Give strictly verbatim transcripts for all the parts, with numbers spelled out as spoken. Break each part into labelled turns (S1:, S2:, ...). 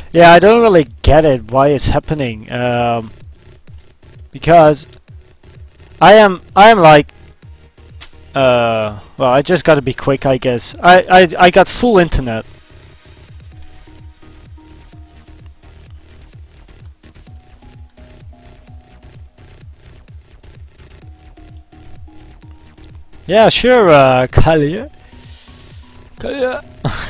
S1: Yeah, I don't really get it why it's happening. Um, because I am I am like uh well, I just gotta be quick, I guess. I I I got full internet. Yeah, sure, uh, Kalia. Kalia.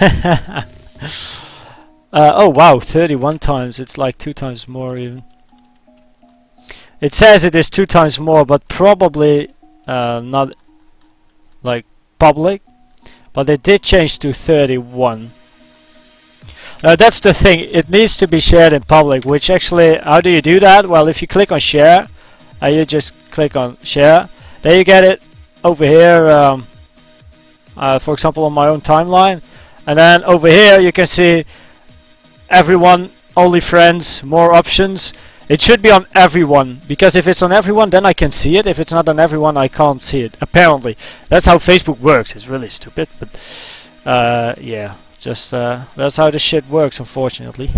S1: uh, oh wow, thirty-one times. It's like two times more even. It says it is two times more, but probably uh, not like public. But they did change to thirty-one. Uh, that's the thing. It needs to be shared in public. Which actually, how do you do that? Well, if you click on share, uh, you just click on share. There you get it. Over here, um, uh, for example, on my own timeline, and then over here you can see everyone, only friends, more options. It should be on everyone, because if it's on everyone, then I can see it. If it's not on everyone, I can't see it. Apparently, that's how Facebook works. It's really stupid, but uh, yeah, just uh, that's how the shit works, unfortunately.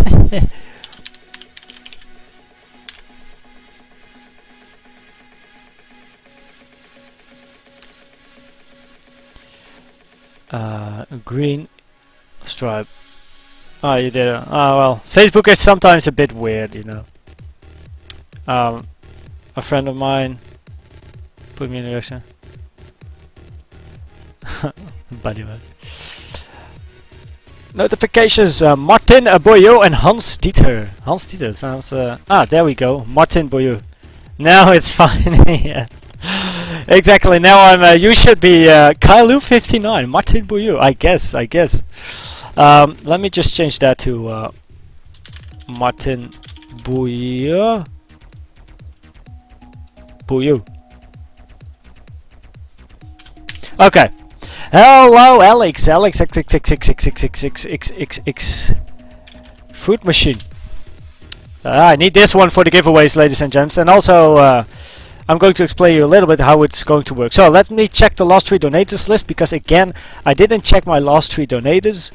S1: Uh, green stripe. Oh, you did it. Oh, well. Facebook is sometimes a bit weird, you know. Um, a friend of mine put me in the direction. Buddy, man. Notifications. Uh, Martin uh, Boyo and Hans Dieter. Hans Dieter sounds... Uh, ah, there we go. Martin Boyo. Now it's fine. Yeah. Exactly. Now I'm. Uh, you should be uh, Kailu fifty-nine, Martin Bouillou. I guess. I guess. Um, let me just change that to uh, Martin Bouillou. Bouillou. Okay. Hello, Alex. Alex. X X X X X X X X X X X. Fruit machine. Uh, I need this one for the giveaways, ladies and gents, and also. Uh, I'm going to explain you a little bit how it's going to work. So let me check the last three donators list, because again, I didn't check my last three donators.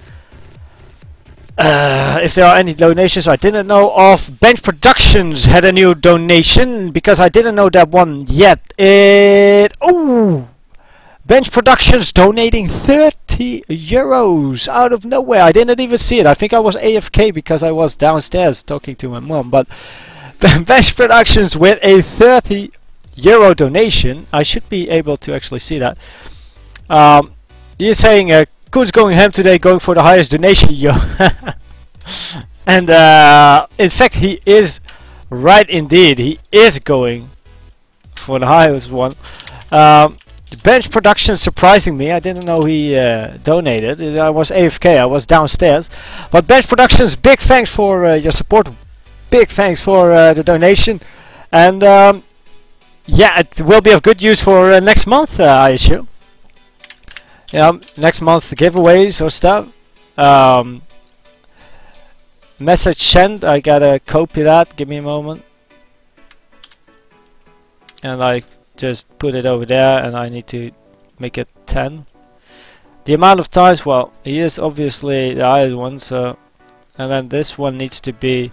S1: Uh, if there are any donations I didn't know of. Bench Productions had a new donation, because I didn't know that one yet. It oh, Bench Productions donating thirty euros out of nowhere. I didn't even see it. I think I was A F K because I was downstairs talking to my mom. But Bench Productions with a thirty euro donation. I should be able to actually see that. Um, he's saying, uh, Koen's going ham today, going for the highest donation, yo. And uh, in fact, he is right indeed. He is going for the highest one. Um, Bench Production surprising me. I didn't know he uh, donated. I was A F K. I was downstairs. But Bench Productions, big thanks for uh, your support. Big thanks for uh, the donation. And um, yeah, it will be of good use for uh, next month, uh, I assume. Yeah, next month giveaways or stuff. Um, message sent. I gotta copy that. Give me a moment. And I just put it over there, and I need to make it ten. The amount of times, well, he is obviously the highest one, so, and then this one needs to be.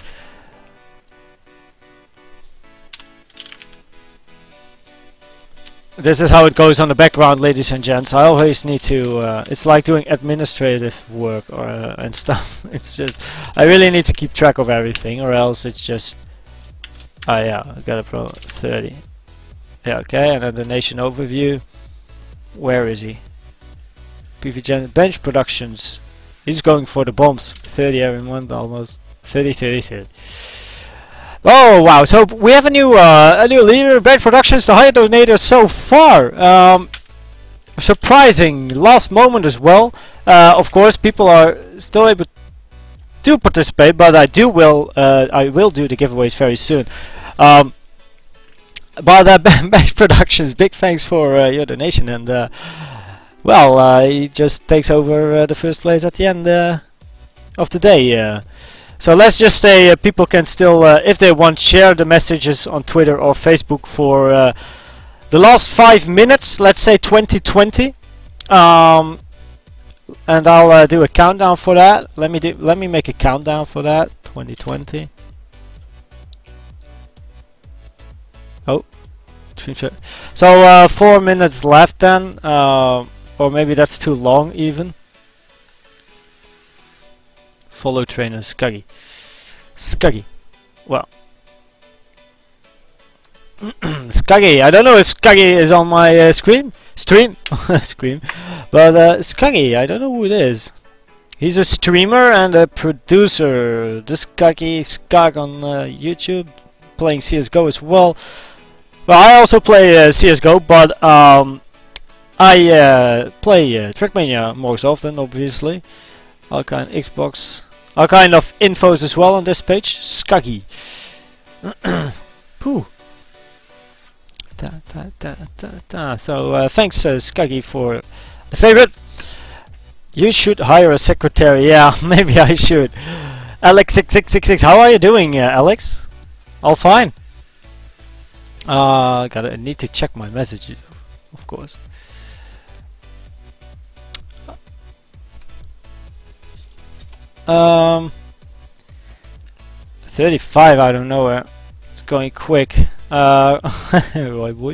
S1: This is how it goes on the background, ladies and gents. I always need to. Uh, it's like doing administrative work or uh, and stuff. It's just I really need to keep track of everything, or else it's just. Ah, oh, yeah, I got a pro thirty. Yeah, okay, and then the nation overview. Where is he? P V Gen Bench Productions. He's going for the bombs. thirty every month almost. thirty, thirty, thirty. Oh wow! So we have a new uh, a new leader. Bench Productions, the higher donator so far. Um, surprising, last moment as well. Uh, of course, people are still able to participate, but I do will uh, I will do the giveaways very soon. Um, but uh, Bench Productions, big thanks for uh, your donation, and uh, well, uh, he just takes over uh, the first place at the end uh, of the day. Uh, So let's just say uh, people can still, uh, if they want, share the messages on Twitter or Facebook for uh, the last five minutes, let's say twenty twenty. Um, and I'll uh, do a countdown for that. Let me do. Let me make a countdown for that. twenty twenty. Oh, so uh, four minutes left then, uh, or maybe that's too long even. Follow trainer Scuggy. Scuggy. Well. Scuggy. I don't know if Scuggy is on my uh, screen. Stream. Scream. But uh, Scuggy, I don't know who it is. He's a streamer and a producer. This Scuggy Scug on uh, YouTube. Playing C S G O as well. Well, I also play uh, C S G O, but um, I uh, play uh, Trackmania most often, obviously. All kind of Xbox. All kind of infos as well on this page. Scuggy. Pooh. Da, da, da, da, da. So uh, thanks uh, Scuggy for the favorite. You should hire a secretary. Yeah, maybe I should. Alex six six six six. How are you doing, uh, Alex? All fine. Uh, gotta I need to check my message, of course. Um, thirty-five out of nowhere. It's going quick. Uh, right boy.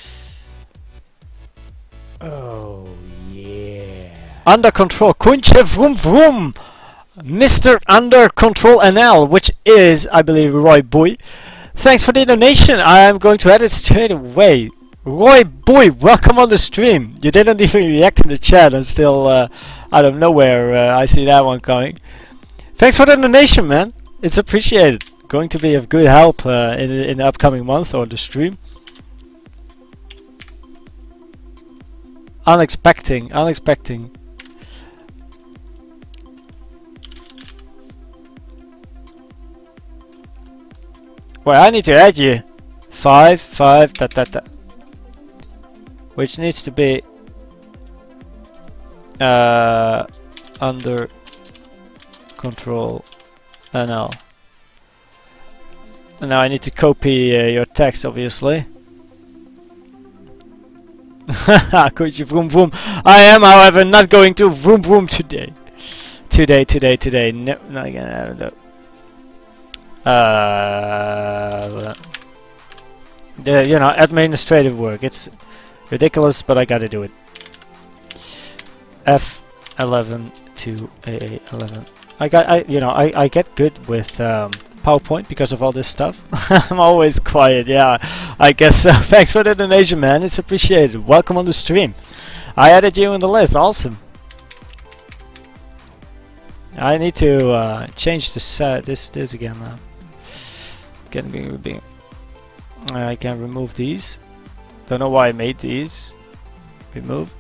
S1: Oh yeah. Under control. Kunche vroom vroom. Mister Under Control N L, which is, I believe, Roy Boy. Thanks for the donation. I am going to add it straight away. Roy Boy, welcome on the stream. You didn't even react in the chat. I'm still uh, out of nowhere. Uh, I see that one coming. Thanks for the donation, man. It's appreciated. Going to be of good help uh, in, in the upcoming month or the stream. Unexpecting, unexpecting. Well, I need to add you. Five, five, that, that, that. Which needs to be uh, under control N L. And now I need to copy uh, your text, obviously. Could you vroom vroom? I am, however, not going to vroom vroom today. Today, today, today. No, not again. No. Uh, the, you know, administrative work. It's ridiculous, but I gotta do it. F eleven to A A eleven. I got, I, you know, I, I get good with um, PowerPoint because of all this stuff. I'm always quiet, yeah. I guess so. Thanks for the donation, man. It's appreciated. Welcome on the stream. I added you on the list. Awesome. I need to uh, change this uh, this this again now. Can be, be I can remove these. Don't know why I made these. Remove.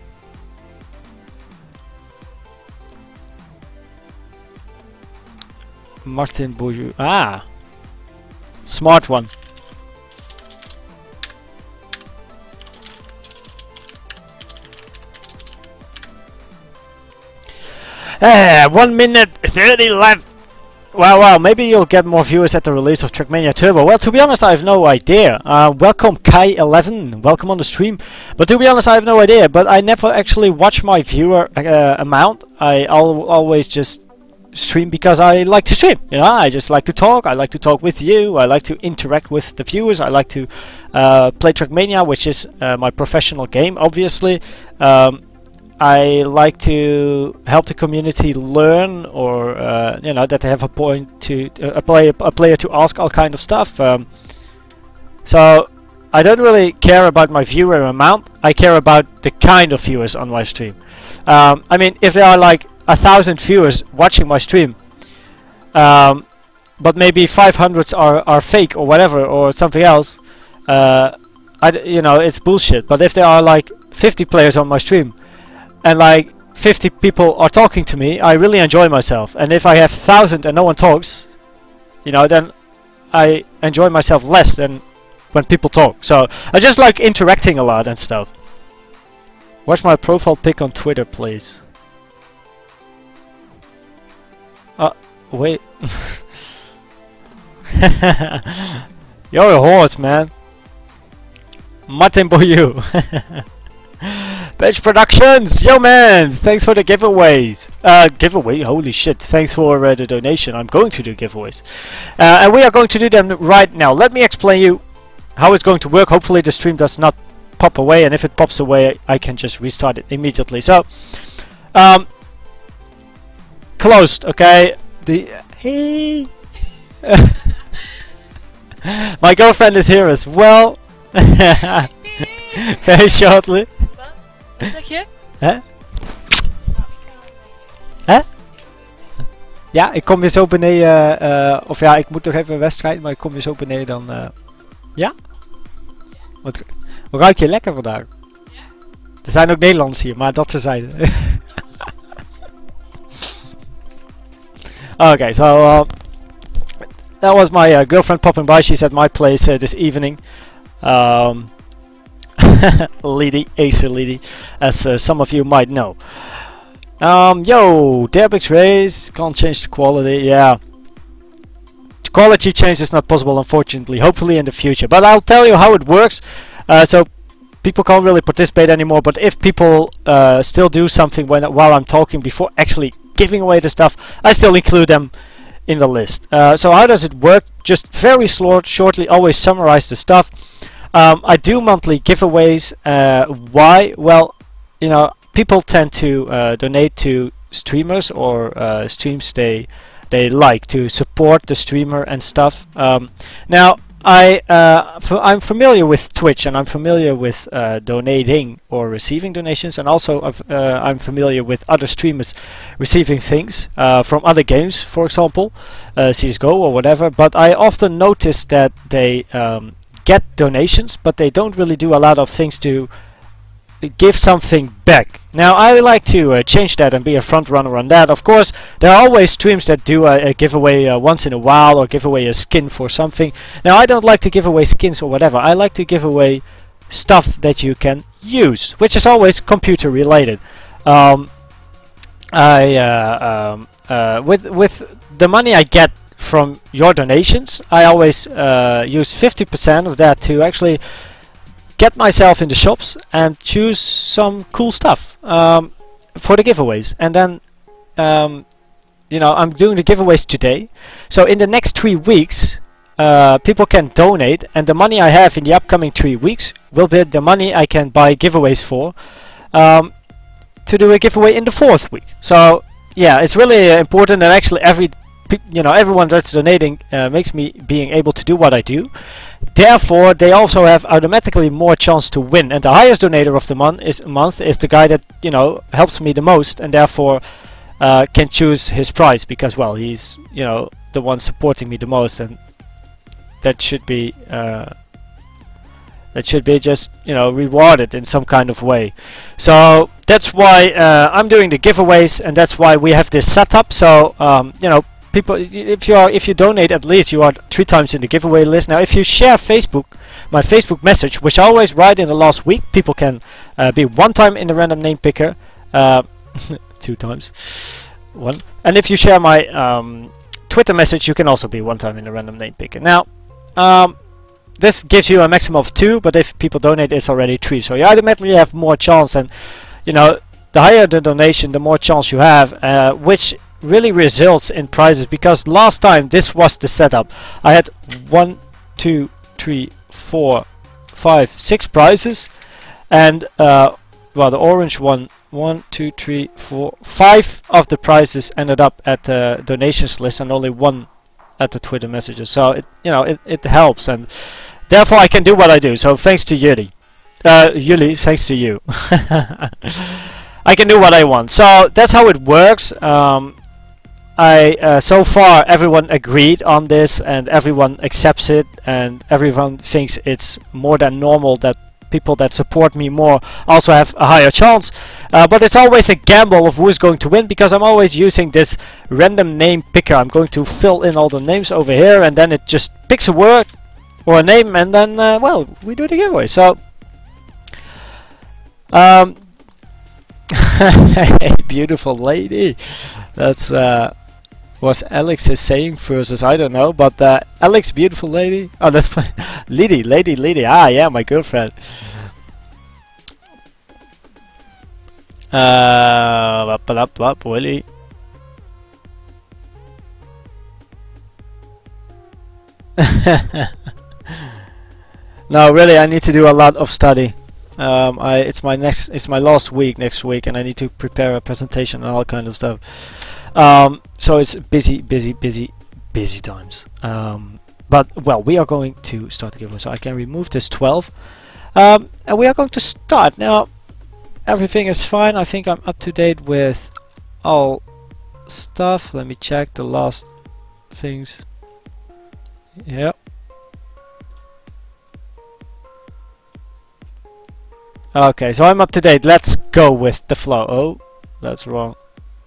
S1: Martin Bourgeois. Ah, smart one. Uh, one minute thirty left. Well, well, maybe you'll get more viewers at the release of Trackmania Turbo. Well, to be honest, I have no idea. Uh, welcome Kai eleven, welcome on the stream. But to be honest, I have no idea. But I never actually watch my viewer uh, amount. I al always just stream because I like to stream. You know, I just like to talk. I like to talk with you. I like to interact with the viewers. I like to uh, play Trackmania, which is uh, my professional game, obviously. Um, I like to help the community learn, or uh, you know, that they have a point to uh, a player a player to ask all kind of stuff. Um, so I don't really care about my viewer amount. I care about the kind of viewers on my stream. Um, I mean, if there are like a thousand viewers watching my stream, um, but maybe five hundred are are fake or whatever or something else, uh, I d you know, it's bullshit. But if there are like fifty players on my stream, and like fifty people are talking to me, I really enjoy myself. And if I have one thousand and no one talks, you know, then I enjoy myself less than when people talk. So I just like interacting a lot and stuff. Watch my profile pic on Twitter, please. Uh, wait. You're a horse, man. Martin Boyu. Bench Productions, yo man, thanks for the giveaways. Uh, giveaway, holy shit, thanks for uh, the donation. I'm going to do giveaways. Uh, and we are going to do them right now. Let me explain you how it's going to work. Hopefully the stream does not pop away, and if it pops away, I can just restart it immediately. So, um, closed, okay? The, hey. My girlfriend is here as well. Very shortly.
S2: Wat zeg je?
S1: Hè? Hè? Ja, ik kom weer zo beneden. Uh, of ja, ik moet nog even een wedstrijd, maar ik kom weer zo beneden dan. Uh, ja? Wat ruik je lekker vandaag? Ja? Er zijn ook Nederlanders hier, maar dat terzijde. Okay, so uh, that was my uh, girlfriend popping by. She's at my place uh, this evening. Um, Lady, Acer Lady, as uh, some of you might know. Um, yo, Derbix race, can't change the quality, yeah. The quality change is not possible, unfortunately, hopefully in the future. But I'll tell you how it works. Uh, so people can't really participate anymore, but if people uh, still do something when while I'm talking before actually giving away the stuff, I still include them in the list. Uh, so how does it work? Just very slow, shortly, always summarize the stuff. Um, I do monthly giveaways. Uh, why? Well, you know, people tend to uh, donate to streamers or uh, streams they they like to support the streamer and stuff. Um, now, I uh, f I'm familiar with Twitch, and I'm familiar with uh, donating or receiving donations, and also uh, I'm familiar with other streamers receiving things uh, from other games, for example, uh, C S G O or whatever. But I often notice that they um, get donations, but they don't really do a lot of things to give something back. Now I like to uh, change that and be a front runner on that. Of course, there are always streams that do a, a giveaway uh, once in a while, or give away a skin for something. Now I don't like to give away skins or whatever. I like to give away stuff that you can use, which is always computer related. Um, I uh, um, uh, with with the money I get from your donations, I always uh, use fifty percent of that to actually get myself in the shops and choose some cool stuff um, for the giveaways. And then um, you know, I'm doing the giveaways today, so in the next three weeks uh, people can donate, and the money I have in the upcoming three weeks will be the money I can buy giveaways for, um, to do a giveaway in the fourth week. So yeah, it's really uh, important, and actually every you know, everyone that's donating uh, makes me being able to do what I do. Therefore, they also have automatically more chance to win. And the highest donator of the month is month is the guy that, you know, helps me the most, and therefore uh, can choose his prize, because, well, he's, you know, the one supporting me the most, and that should be uh, that should be just, you know, rewarded in some kind of way. So that's why uh, I'm doing the giveaways, and that's why we have this setup. So um, you know, people, if you are, if you donate, at least you are three times in the giveaway list. Now, if you share Facebook, my Facebook message, which I always write in the last week, people can uh, be one time in the random name picker, uh, two times, one. And if you share my um, Twitter message, you can also be one time in the random name picker. Now, um, this gives you a maximum of two, but if people donate, it's already three. So you automatically have more chance, and you know, the higher the donation, the more chance you have, uh, which really results in prizes. Because last time this was the setup, I had one, two, three, four, five, six prizes, and uh, well, the orange one, one, two, three, four, five of the prizes ended up at the donations list, and only one at the Twitter messages. So it, you know, it, it helps, and therefore I can do what I do. So thanks to Yuri, uh, Yuli, thanks to you, I can do what I want. So that's how it works. Um, I uh, so far everyone agreed on this, and everyone accepts it, and everyone thinks it's more than normal that people that support me more also have a higher chance. Uh, but it's always a gamble of who is going to win, because I'm always using this random name picker. I'm going to fill in all the names over here, and then it just picks a word or a name, and then uh, well, we do the giveaway. So um, beautiful lady, that's uh, was Alex is saying versus, I don't know, but uh, Alex, beautiful lady. Oh, that's my lady, lady, lady. Ah, yeah, my girlfriend. Uh, up, up, up, Willie. No, really, I need to do a lot of study. Um, I it's my next, it's my last week next week, and I need to prepare a presentation and all kind of stuff. Um, so it's busy, busy, busy, busy times. Um, but well, we are going to start the giveaway, so I can remove this twelve, um, and we are going to start now. Everything is fine. I think I'm up to date with all stuff. Let me check the last things. Yep. Okay, so I'm up to date. Let's go with the flow. Oh, that's wrong.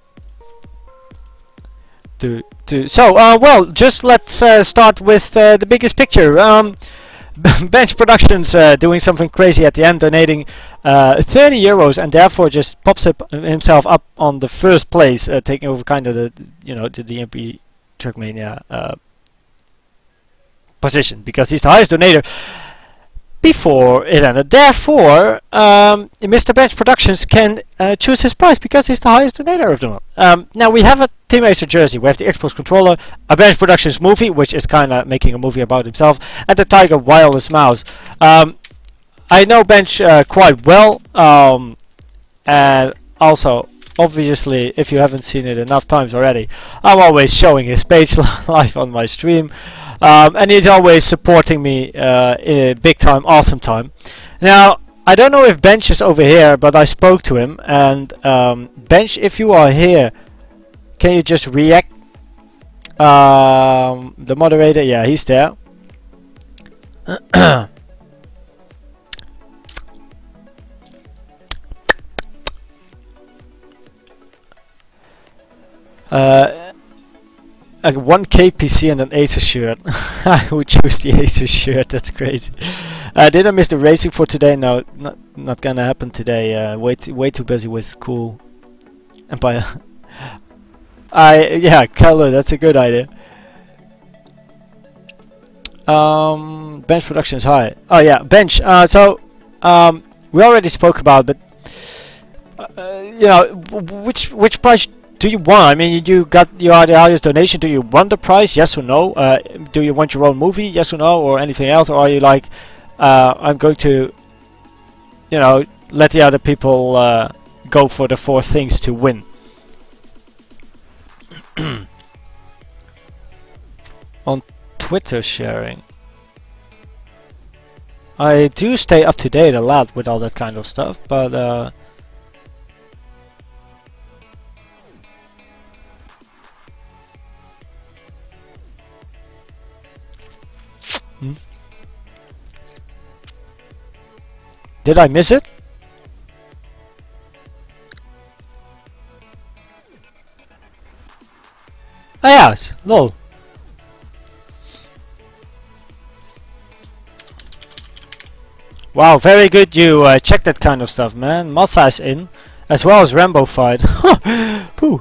S1: Do do so. Uh, well, just let's uh, start with uh, the biggest picture. Um, Bench Productions uh, doing something crazy at the end, donating uh, thirty euros, and therefore just pops up himself up on the first place, uh, taking over kind of the you know the D M P Trackmania uh, position, because he's the highest donator before it ended. Therefore, um, Mister Bench Productions can uh, choose his prize because he's the highest donator of them all. Um, now we have a Team Acer jersey, we have the Xbox controller, a Bench Productions movie, which is kind of making a movie about himself, and the Tiger Wireless Mouse. Um, I know Bench uh, quite well, um, and also, obviously, if you haven't seen it enough times already, I'm always showing his page live on my stream. Um, and he's always supporting me uh, in a big time, awesome time. Now, I don't know if Bench is over here, but I spoke to him, and um, Bench, if you are here, can you just react? Um, the moderator, yeah, he's there. uh, A one K P C and an Acer shirt. I would choose the Acer shirt. That's crazy. Uh, did I miss the racing for today? No, not not gonna happen today. Uh, way too, way too busy with school. And by I yeah, color. That's a good idea. Um, Bench Productions. Hi. Oh yeah, Bench. Uh, so um, we already spoke about, but uh, you know, which which price do you want? I mean, you got your highest donation. Do you want the prize? Yes or no? Uh, do you want your own movie? Yes or no? Or anything else? Or are you like, uh, I'm going to, you know, let the other people uh, go for the four things to win? On Twitter sharing, I do stay up to date a lot with all that kind of stuff, but. Uh, Hmm? Did I miss it? Ah yes, lol. Wow, very good you uh, check that kind of stuff, man. Massa is in, as well as Rambo fight. Pooh.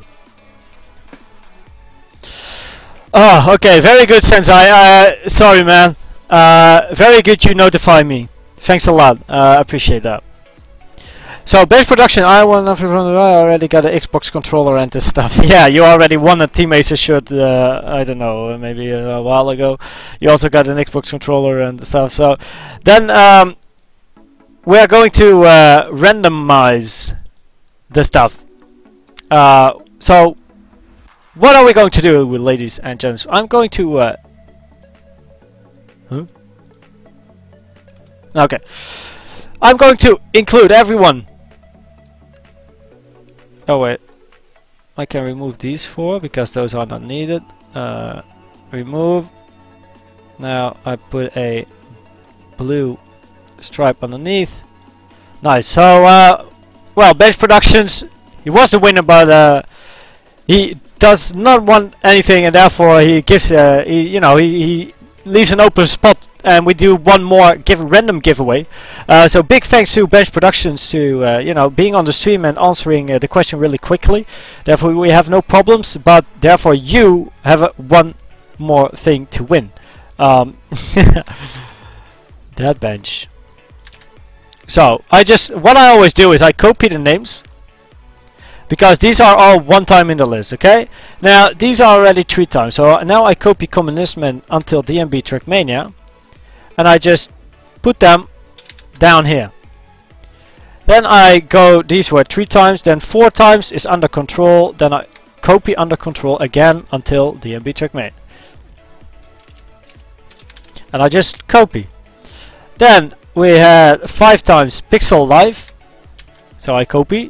S1: Oh, okay, very good, Sensei. Uh, sorry, man. Uh, very good you notify me. Thanks a lot. I uh, appreciate that. So, Bench Production, I won from the I already got an Xbox controller and this stuff. Yeah, you already won a Team Acer shirt, uh, I don't know, maybe a, a while ago. You also got an Xbox controller and stuff. So, then um, we are going to uh, randomize the stuff. Uh, so, what are we going to do, ladies and gents? I'm going to... Uh, huh? Okay. I'm going to include everyone. Oh wait. I can remove these four because those are not needed. Uh, remove. Now I put a blue stripe underneath. Nice. So, uh, well, Bench Productions, he was the winner, but uh, he does not want anything, and therefore he gives, uh, he, you know, he, he leaves an open spot, and we do one more give random giveaway. Uh, so big thanks to Bench Productions to uh, you know, being on the stream and answering uh, the question really quickly. Therefore we have no problems, but therefore you have uh, one more thing to win. Um, that bench. So I just, what I always do is I copy the names because these are all one time in the list. Okay, now these are already three times, so now I copy Communismen until D M B Trackmania, and I just put them down here. Then I go, these were three times, then four times is under control, then I copy under control again until D M B Trackmania. And I just copy. Then we had five times Pixel Live, so I copy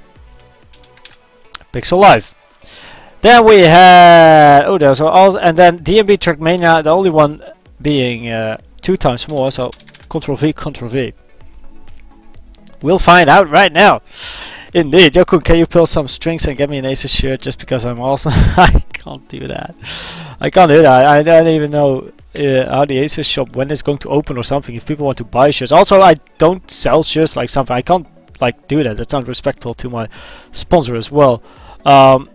S1: Pixel Live. Then we had, oh, those are all, and then D M B Trackmania, the only one being uh, two times more, so Control V, Control V. We'll find out right now. Indeed, Jokun, can you pull some strings and get me an Asus shirt just because I'm awesome? I can't do that. I can't do that. I don't even know uh, how the Asus shop, when it's going to open or something, if people want to buy shirts. Also, I don't sell shirts like something. I can't like do that. That's not respectful to my sponsor as well. Um,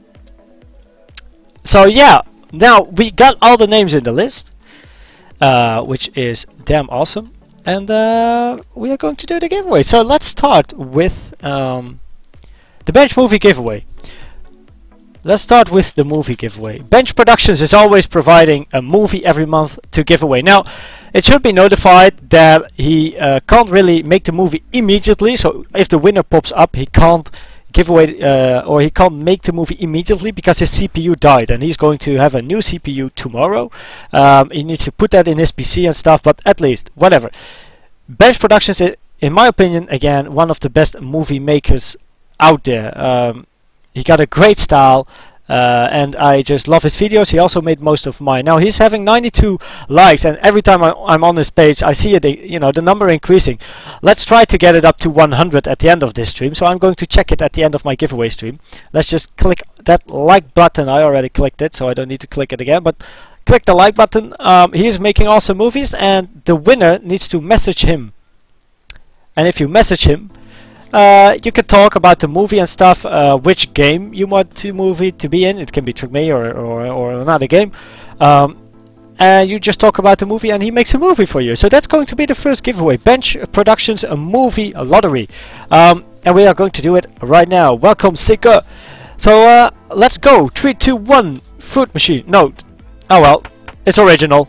S1: so yeah, now we got all the names in the list, uh, which is damn awesome. And uh, we are going to do the giveaway. So let's start with um, the Bench movie giveaway. Let's start with the movie giveaway. Bench Productions is always providing a movie every month to give away. Now, it should be notified that he uh, can't really make the movie immediately. So if the winner pops up, he can't give away uh, or he can't make the movie immediately because his C P U died, and he's going to have a new C P U tomorrow. Um, he needs to put that in his P C and stuff, but at least whatever. Bench Productions is, in my opinion, again, one of the best movie makers out there. Um, he got a great style, uh, and I just love his videos. He also made most of mine. Now he's having ninety-two likes, and every time I, I'm on his page, I see it, you know, the number increasing. Let's try to get it up to one hundred at the end of this stream. So I'm going to check it at the end of my giveaway stream. Let's just click that like button. I already clicked it, so I don't need to click it again. But click the like button. Um, he's making awesome movies, and the winner needs to message him. And if you message him, uh, you can talk about the movie and stuff, uh, which game you want the movie to be in. It can be Trackmania or, or, or another game. Um, and you just talk about the movie and he makes a movie for you. So that's going to be the first giveaway. Bench Productions, a movie a lottery. Um, and we are going to do it right now. Welcome, Seeker. So uh, let's go. three, two, one. Fruit machine. No. Oh well. It's original.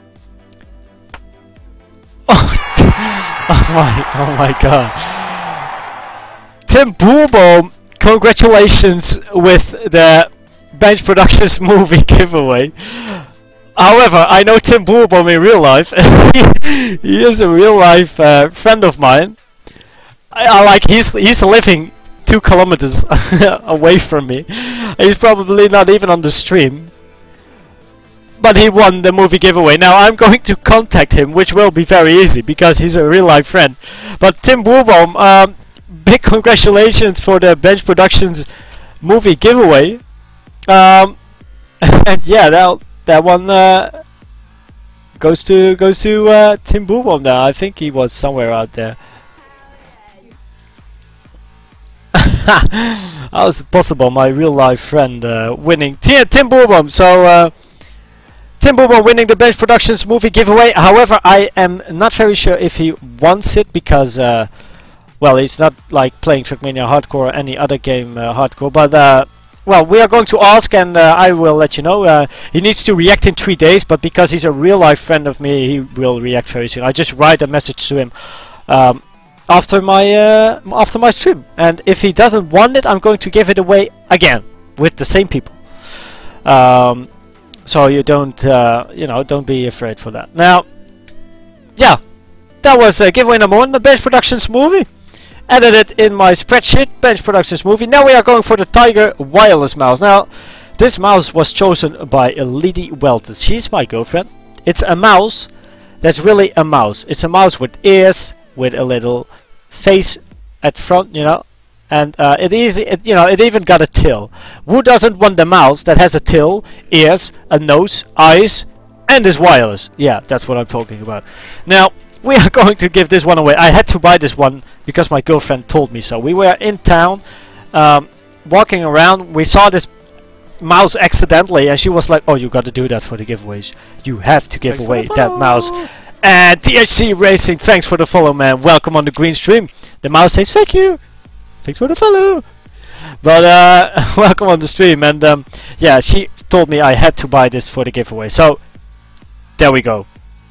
S1: Oh, oh my, oh my god. Tim Boerboom, congratulations with the Bench Productions movie giveaway. However, I know Tim Boerboom in real life. he, he is a real life uh, friend of mine. I, I like he's he's living two kilometers away from me. He's probably not even on the stream. But he won the movie giveaway. Now I'm going to contact him, which will be very easy because he's a real life friend. But Tim Boerboom, um, big congratulations for the Bench Productions movie giveaway. Um, and yeah, that that one uh, goes to goes to uh, Tim Boerboom now. I think he was somewhere out there. How is it possible? My real life friend uh, winning. T Tim Boerboom. So. Uh, Tim Boerboom winning the Bench Productions movie giveaway. However, I am not very sure if he wants it because, uh, well, he's not like playing Trackmania Hardcore or any other game uh, Hardcore. But, uh, well, we are going to ask and uh, I will let you know. Uh, he needs to react in three days, but because he's a real life friend of me, he will react very soon. I just write a message to him um, after my uh, after my stream. And if he doesn't want it, I'm going to give it away again with the same people. Um... So you don't, uh, you know, don't be afraid for that. Now, yeah, that was uh, giveaway number one, the Bench Productions movie. Added it in my spreadsheet, Bench Productions movie. Now we are going for the Tiger wireless mouse. Now, this mouse was chosen by Lady Welton. She's my girlfriend. It's a mouse that's really a mouse. It's a mouse with ears, with a little face at front, you know. And uh, it is, it, you know, it even got a tail. Who doesn't want the mouse that has a tail, ears, a nose, eyes, and is wireless? Yeah, that's what I'm talking about. Now, we are going to give this one away. I had to buy this one because my girlfriend told me so. We were in town, um, walking around. We saw this mouse accidentally, and she was like, "Oh, you got to do that for the giveaways. You have to give thanks away that mouse." And T H C Racing, thanks for the follow, man. Welcome on the green stream. The mouse says, "Thank you. Thanks for the follow." But uh, welcome on the stream, and um, yeah, she told me I had to buy this for the giveaway. So there we go.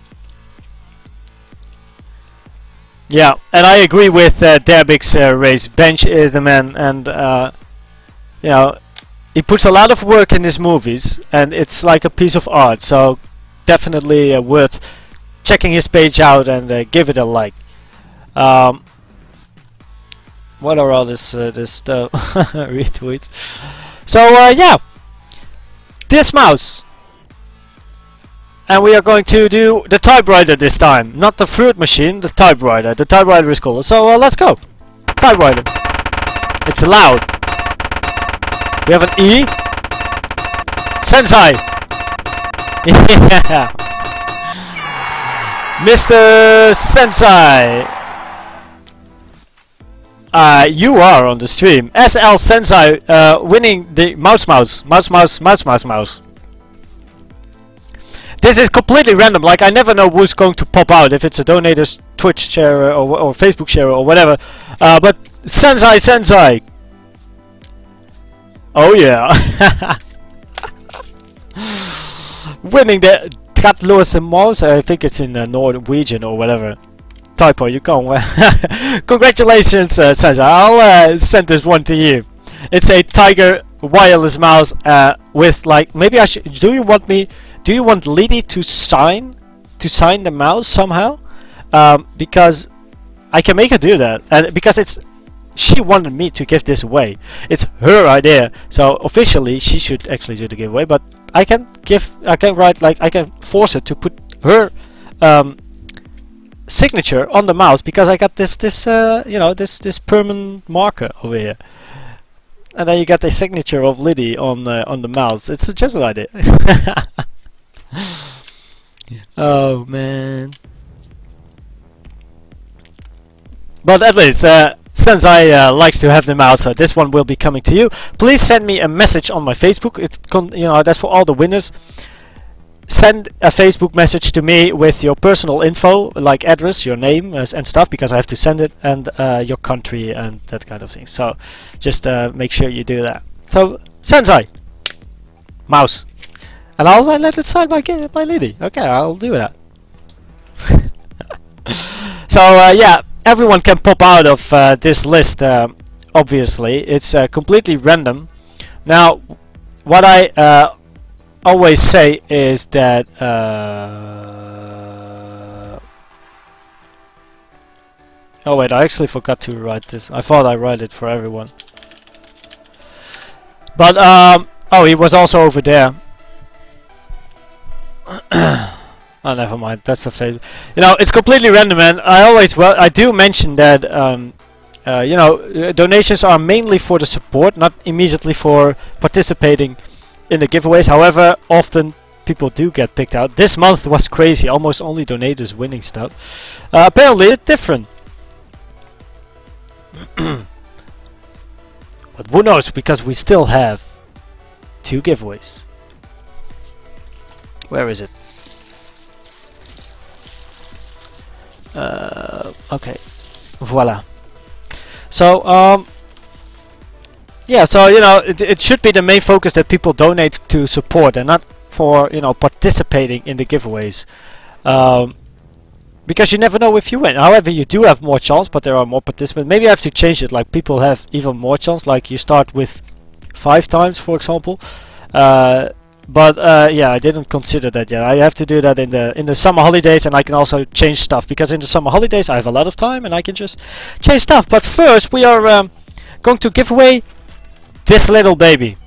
S1: Yeah, and I agree with uh, Derbig's uh, race. Bench is the man, and uh, you know, he puts a lot of work in his movies, and it's like a piece of art. So definitely uh, worth checking his page out and uh, give it a like. Um, what are all this uh, this stuff? Retweets. So uh, yeah, this mouse, and we are going to do the typewriter this time, not the fruit machine, the typewriter. The typewriter is cooler. So uh, let's go. Typewriter. It's loud. We have an E. Sensei. Yeah. Mister Sensei. Uh, you are on the stream. S L Sensei uh, winning the mouse mouse. Mouse mouse mouse mouse mouse. This is completely random. Like, I never know who's going to pop out, if it's a donator's Twitch share or, or Facebook share or whatever. Uh, but Sensei Sensei. Oh yeah. Winning the Katloos Mouse. I think it's in uh, Norwegian or whatever. Typo, you can't. Congratulations, uh, Sensei. I'll uh, send this one to you. It's a Tiger wireless mouse uh, with, like, maybe I should. Do you want me? Do you want Liddy to sign to sign the mouse somehow? Um, because I can make her do that, and because it's she wanted me to give this away. It's her idea, so officially she should actually do the giveaway. But I can give, I can write, like, I can force her to put her um, signature on the mouse, because I got this this uh, you know, this this permanent marker over here, and then you got the signature of Liddy on uh, on the mouse. It's just an idea. Oh man. But at least uh, Sensei uh, likes to have the mouse, so this one will be coming to you. Please send me a message on my Facebook. It's con you know, that's for all the winners. Send a Facebook message to me with your personal info, like address, your name uh, and stuff, because I have to send it, and uh, your country and that kind of thing. So just uh, make sure you do that. So Sensei, mouse, and I'll uh, let it sign by by Liddy. Okay, I'll do that. So uh, yeah, everyone can pop out of uh, this list. Uh, obviously, it's uh, completely random. Now, what I uh, always say is that uh, oh wait, I actually forgot to write this. I thought I write it for everyone, but um, oh, he was also over there. Oh, never mind. That's a fail. You know, it's completely random, and I always, well, I do mention that um, uh, you know, uh, donations are mainly for the support, not immediately for participating in the giveaways. However, often people do get picked out. This month was crazy. Almost only donators winning stuff. Uh, apparently, it's different. But who knows? Because we still have two giveaways. Where is it? Uh, okay, voila. So um, yeah, so you know, it, it should be the main focus that people donate to support, and not for, you know, participating in the giveaways, um, because you never know if you win. However, you do have more chance, but there are more participants. Maybe I have to change it, like people have even more chance, like you start with five times, for example. Uh, But uh, yeah, I didn't consider that yet. I have to do that in the in the summer holidays, and I can also change stuff, because in the summer holidays I have a lot of time and I can just change stuff. But first, we are um, going to give away this little baby.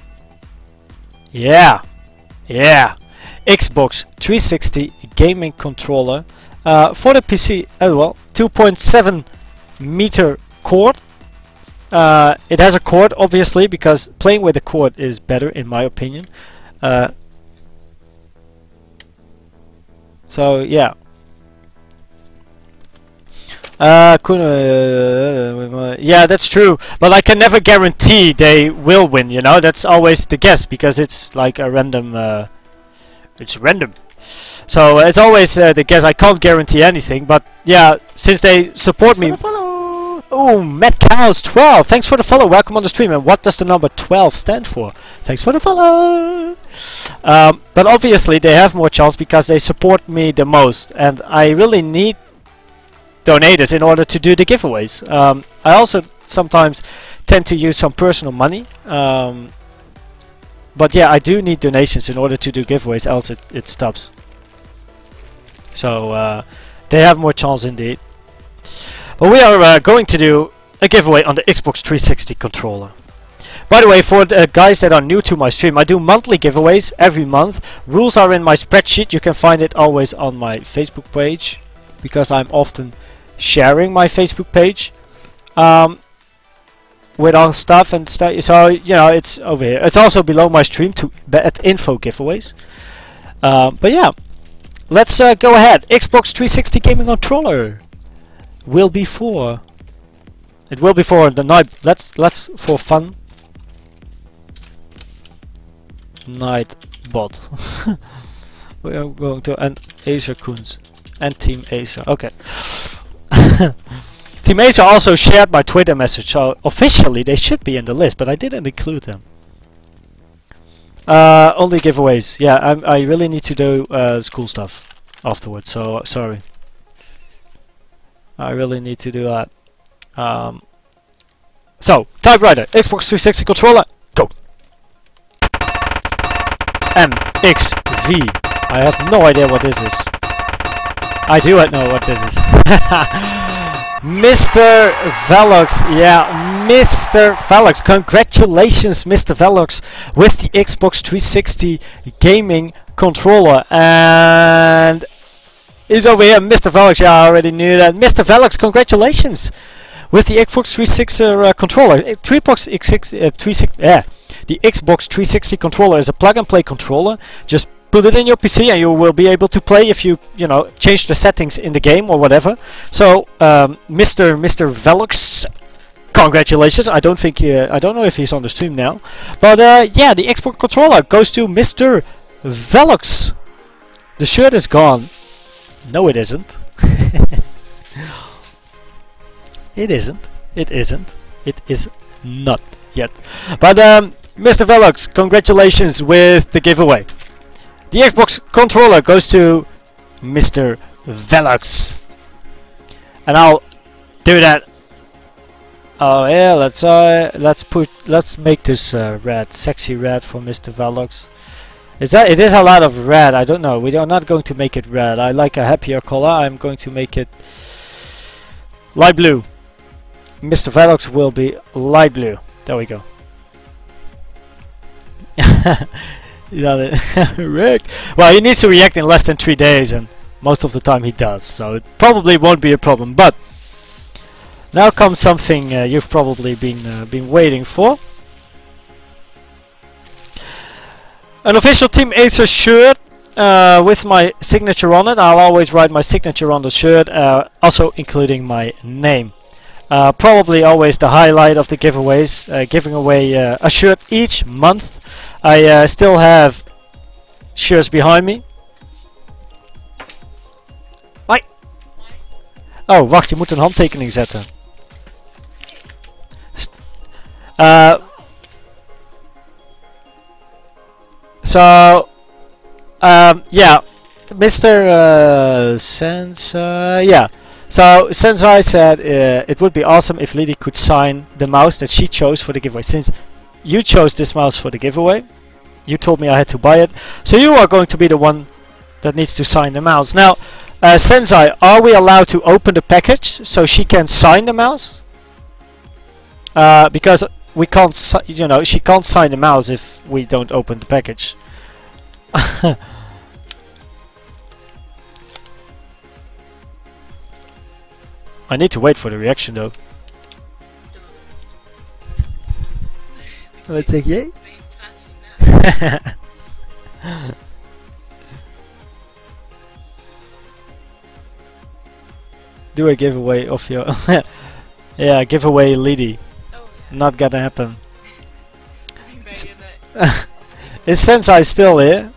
S1: Yeah, yeah, Xbox three sixty gaming controller uh, for the P C as well. two point seven meter cord. Uh, it has a cord, obviously, because playing with a cord is better, in my opinion. Uh, so yeah, uh, uh, yeah, that's true. But I can never guarantee they will win. You know, that's always the guess, because it's like a random. Uh, it's random. So uh, it's always uh, the guess. I can't guarantee anything. But yeah, since they support me, Oh, Matt Cows twelve. Thanks for the follow. Welcome on the stream. And what does the number twelve stand for? Thanks for the follow. Um, but obviously they have more chance because they support me the most, and I really need donators in order to do the giveaways. Um, I also sometimes tend to use some personal money. Um, but yeah, I do need donations in order to do giveaways, else it, it stops. So uh, they have more chance indeed. But we are uh, going to do a giveaway on the Xbox three sixty controller. By the way, for the guys that are new to my stream, I do monthly giveaways every month. Rules are in my spreadsheet. You can find it always on my Facebook page, because I'm often sharing my Facebook page um, with all stuff and stuff. So you know, it's over here. It's also below my stream to at info giveaways. Um, but yeah, let's uh, go ahead. Xbox three sixty gaming controller. Will be for it will be for the night. Let's let's for fun. Nightbot. We are going to and Acer Kunz and Team Acer. Okay. Team Acer also shared my Twitter message, so officially they should be in the list, but I didn't include them. Uh, only giveaways. Yeah, I'm, I really need to do uh, school stuff afterwards. So sorry. I really need to do that. Um, so, typewriter, Xbox three sixty controller, go! M X V. I have no idea what this is. I do know what this is. Mister Velox, yeah, Mister Velox. Congratulations, Mister Velox, with the Xbox three sixty gaming controller. And he's over here, Mister Velox. Yeah, I already knew that. Mister Velox, congratulations with the Xbox three sixty uh, controller. Uh, Xbox X six, uh, three sixty, yeah, the Xbox three sixty controller is a plug-and-play controller. Just put it in your P C and you will be able to play if you, you know, change the settings in the game or whatever. So, um, Mister Mister Velox, congratulations. I don't think, uh, I don't know if he's on the stream now, but uh, yeah, the Xbox controller goes to Mister Velox. The shirt is gone. No, it isn't. It isn't. It isn't. It is not yet. But um, Mister Velox, congratulations with the giveaway. The Xbox controller goes to Mister Velox, and I'll do that. Oh yeah, let's uh, let's put let's make this uh, red, sexy red for Mister Velox. Is that it is a lot of red? I don't know. We are not going to make it red. I like a happier color. I'm going to make it light blue. Mister Velox will be light blue. There we go. You know, react. Well, he needs to react in less than three days, and most of the time he does. So it probably won't be a problem. But now comes something uh, you've probably been uh, been waiting for. An official Team Acer shirt uh, with my signature on it. I'll always write my signature on the shirt, uh, also including my name. Uh, probably always the highlight of the giveaways, uh, giving away uh, a shirt each month. I uh, still have shirts behind me. Hoi! Oh, wacht, je moet een handtekening zetten. St uh, So, um, yeah, Mister Uh, Sensei, yeah. So Sensei said uh, it would be awesome if Liddy could sign the mouse that she chose for the giveaway. Since you chose this mouse for the giveaway, you told me I had to buy it, so you are going to be the one that needs to sign the mouse. Now, uh, Sensei, are we allowed to open the package so she can sign the mouse? Uh, because we can't, si you know, she can't sign the mouse if we don't open the package. I need to wait for the reaction though. Wat zeg jij? Do a giveaway of your yeah, giveaway Liddy.
S2: Oh, yeah.
S1: Not gonna happen. Is Sensei still here?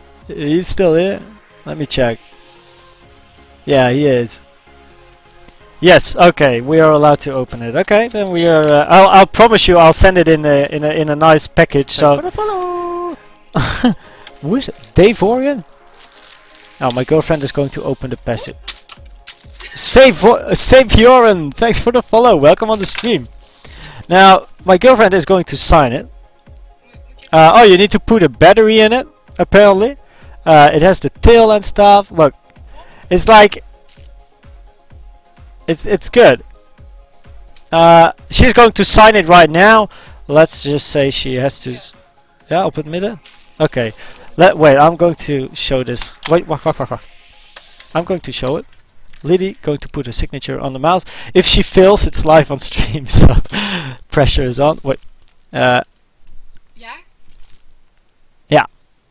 S1: He's still here? Let me check. Yeah, he is. Yes. Okay, we are allowed to open it. Okay, then we are. Uh, I'll, I'll promise you, I'll send it in a in a in a nice package. So.
S2: For the follow.
S1: Who is it? Dave Orion? Oh, my girlfriend is going to open the passive. Save uh, Save Joran, thanks for the follow. Welcome on the stream. Now, my girlfriend is going to sign it. Uh, oh, you need to put a battery in it, apparently. Uh, it has the tail and stuff. Look, it's like it's it's good. Uh, she's going to sign it right now. Let's just say she has to. S yeah, open middle. Okay. Let wait. I'm going to show this. Wait, wait, wait, wait, wait. I'm going to show it. Liddy going to put a signature on the mouse. If she fails, it's live on stream, so pressure is on. Wait. Uh,
S3: yeah.
S1: Yeah.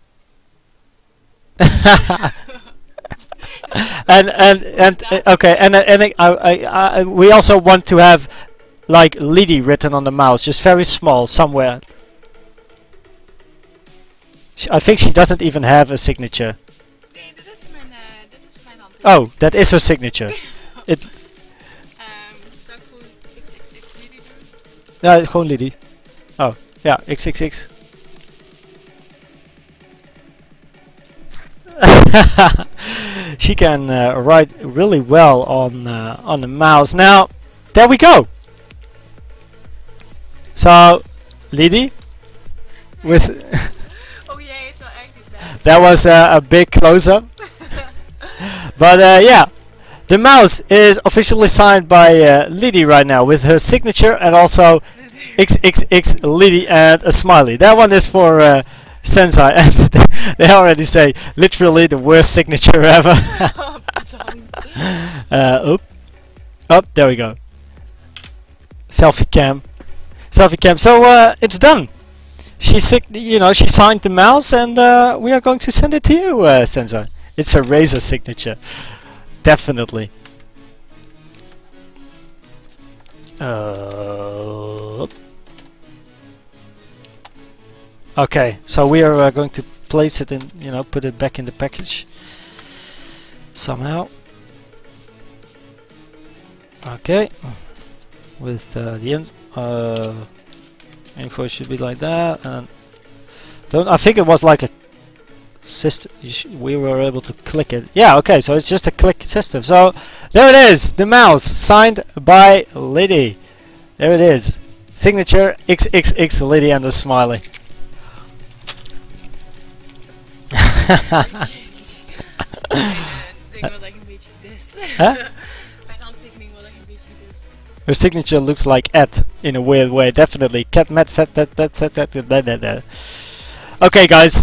S1: and and and uh, okay, and uh, and uh, I, I, I, we also want to have like Liddy written on the mouse, just very small somewhere. She, I think she doesn't even have a signature.
S3: Nee, dit is mijn, uh, dit is mijn hand.
S1: Oh, that is her signature. It.
S3: Um, zou ik gewoon X X X Liddy doen?
S1: Ja, gewoon Liddy. Oh, ja, X X X. She can uh, write really well on uh, on the mouse. Now, there we go. So, Liddy, with
S3: Oh jee, het is wel echt niet bad.
S1: that was uh, a big close-up. But uh, yeah, the mouse is officially signed by uh, Liddy right now with her signature and also X X X Liddy and a smiley. That one is for uh, Sensei, and they already say literally the worst signature ever.
S3: Bedankt.
S1: uh, oop, up, there we go. Selfie cam, selfie cam. So uh, it's done. She sig you know, she signed the mouse, and uh, we are going to send it to you, uh, Sensei. It's a Razer signature, definitely. Uh, okay, so we are uh, going to place it in, you know, put it back in the package somehow. Okay, with uh, the in uh, info should be like that, and don't I think it was like a system. We were able to click it. Yeah, okay, so it's just a click system. So there it is, the mouse signed by Liddy. There it is, signature X X X Liddy and a smiley.
S3: Ik denk wel echt een beetje this.
S1: Huh?
S3: Mijn handtekening wel echt een beetje this.
S1: Her signature looks like Ed in a weird way. Definitely. Cat met fat that that that that that that that. Okay, guys.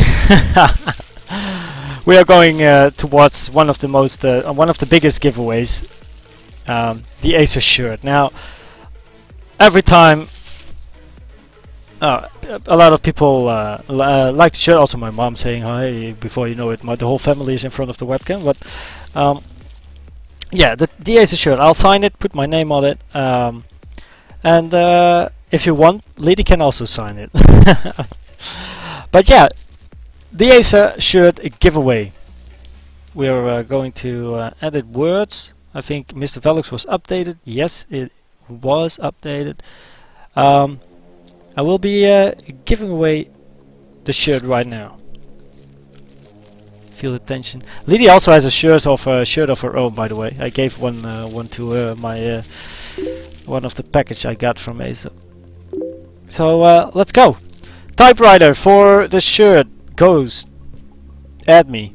S1: We are going uh, towards one of the most, uh, one of the biggest giveaways, um, the Acer shirt. Now, every time, uh, a lot of people uh, li uh, like the shirt. Also, my mom saying hi. Before you know it, my the whole family is in front of the webcam. But um, yeah, the the Acer shirt. I'll sign it, put my name on it, um, and uh, if you want, Liddy can also sign it. But yeah. The Acer shirt giveaway. We are uh, going to uh, edit words. I think Mister Velux was updated. Yes, it was updated. Um, I will be uh, giving away the shirt right now. Feel the tension. Liddy also has a shirt of a uh, shirt of her own, by the way. I gave one uh, one to her, my uh, one of the package I got from Acer. So uh, let's go. Typewriter for the shirt. Goes, add me.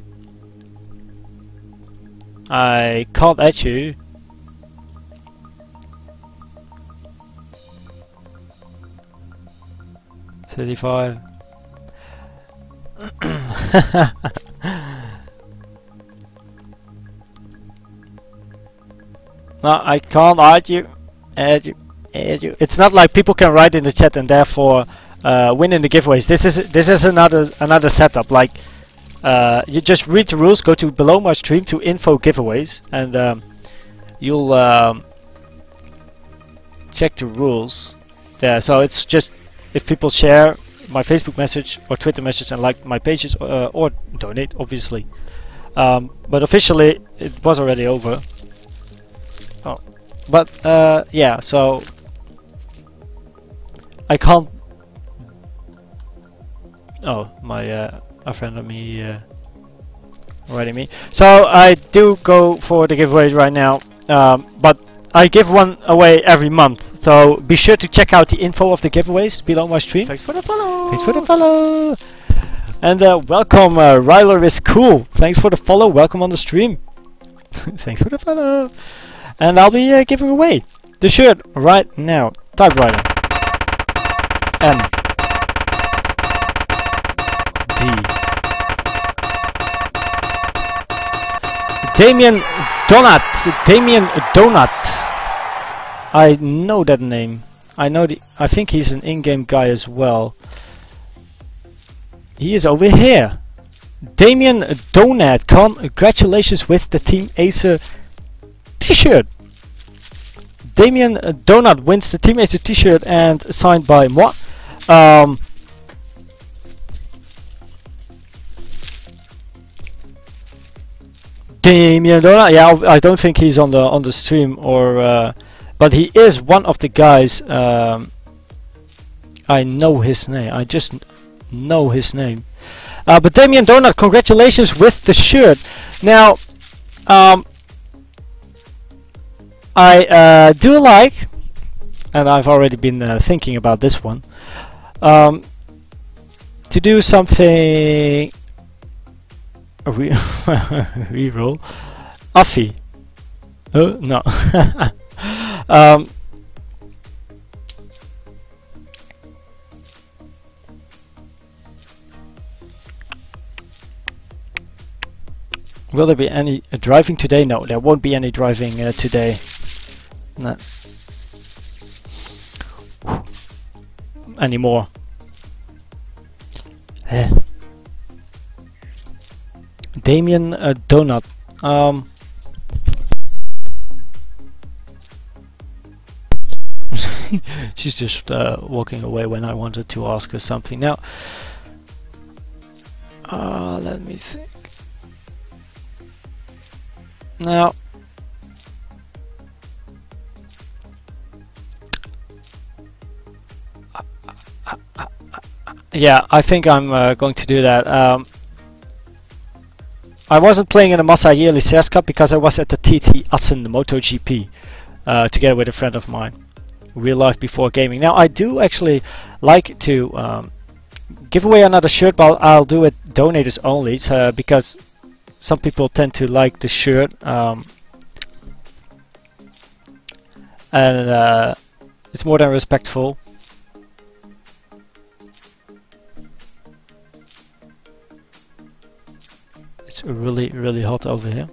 S1: I can't add you. thirty-five. No, I can't add you. Add you. Add you. It's not like people can write in the chat and therefore Uh, winning the giveaways. This is this is another another setup. Like uh, you just read the rules, go to below my stream to info giveaways, and um, you'll um, check the rules there. So it's just if people share my Facebook message or Twitter message and like my pages uh, or donate, obviously. Um, but officially, it was already over. Oh, but uh, yeah. So I can't. Oh, my uh, a friend of me uh, writing me. So I do go for the giveaways right now, um, but I give one away every month. So be sure to check out the info of the giveaways below my stream. Thanks for the follow. Thanks for the follow. And uh, welcome, uh, Ryler is cool. Thanks for the follow. Welcome on the stream. Thanks for the follow. And I'll be uh, giving away the shirt right now. Typewriter. M. D. Damien Donat. Damien Donat. I know that name. I know the. I think he's an in-game guy as well. He is over here. Damien Donat. Congratulations with the Team Acer t-shirt. Damien Donat wins the Team Acer t-shirt and signed by moi. Um, Damien Donat. Yeah, I don't think he's on the on the stream, or uh, but he is one of the guys. Um, I know his name. I just know his name. Uh, but Damien Donat, congratulations with the shirt. Now, um, I uh, do like, and I've already been uh, thinking about this one, um, to do something. Re reroll. Uffy. Oh no. um, Will there be any uh, driving today? No, there won't be any driving uh, today. No. Anymore. Eh. Damien uh, Donut. Um. She's just uh, walking away when I wanted to ask her something. Now, uh, let me think. Now, yeah, I think I'm uh, going to do that. Um, I wasn't playing in the Massa Yearly C S Cup because I was at the T T Assen MotoGP uh, together with a friend of mine. Real life before gaming. Now, I do actually like to um, give away another shirt, but I'll do it donators only, so, because some people tend to like the shirt, um, and uh, it's more than respectful. It's really, really hot over here.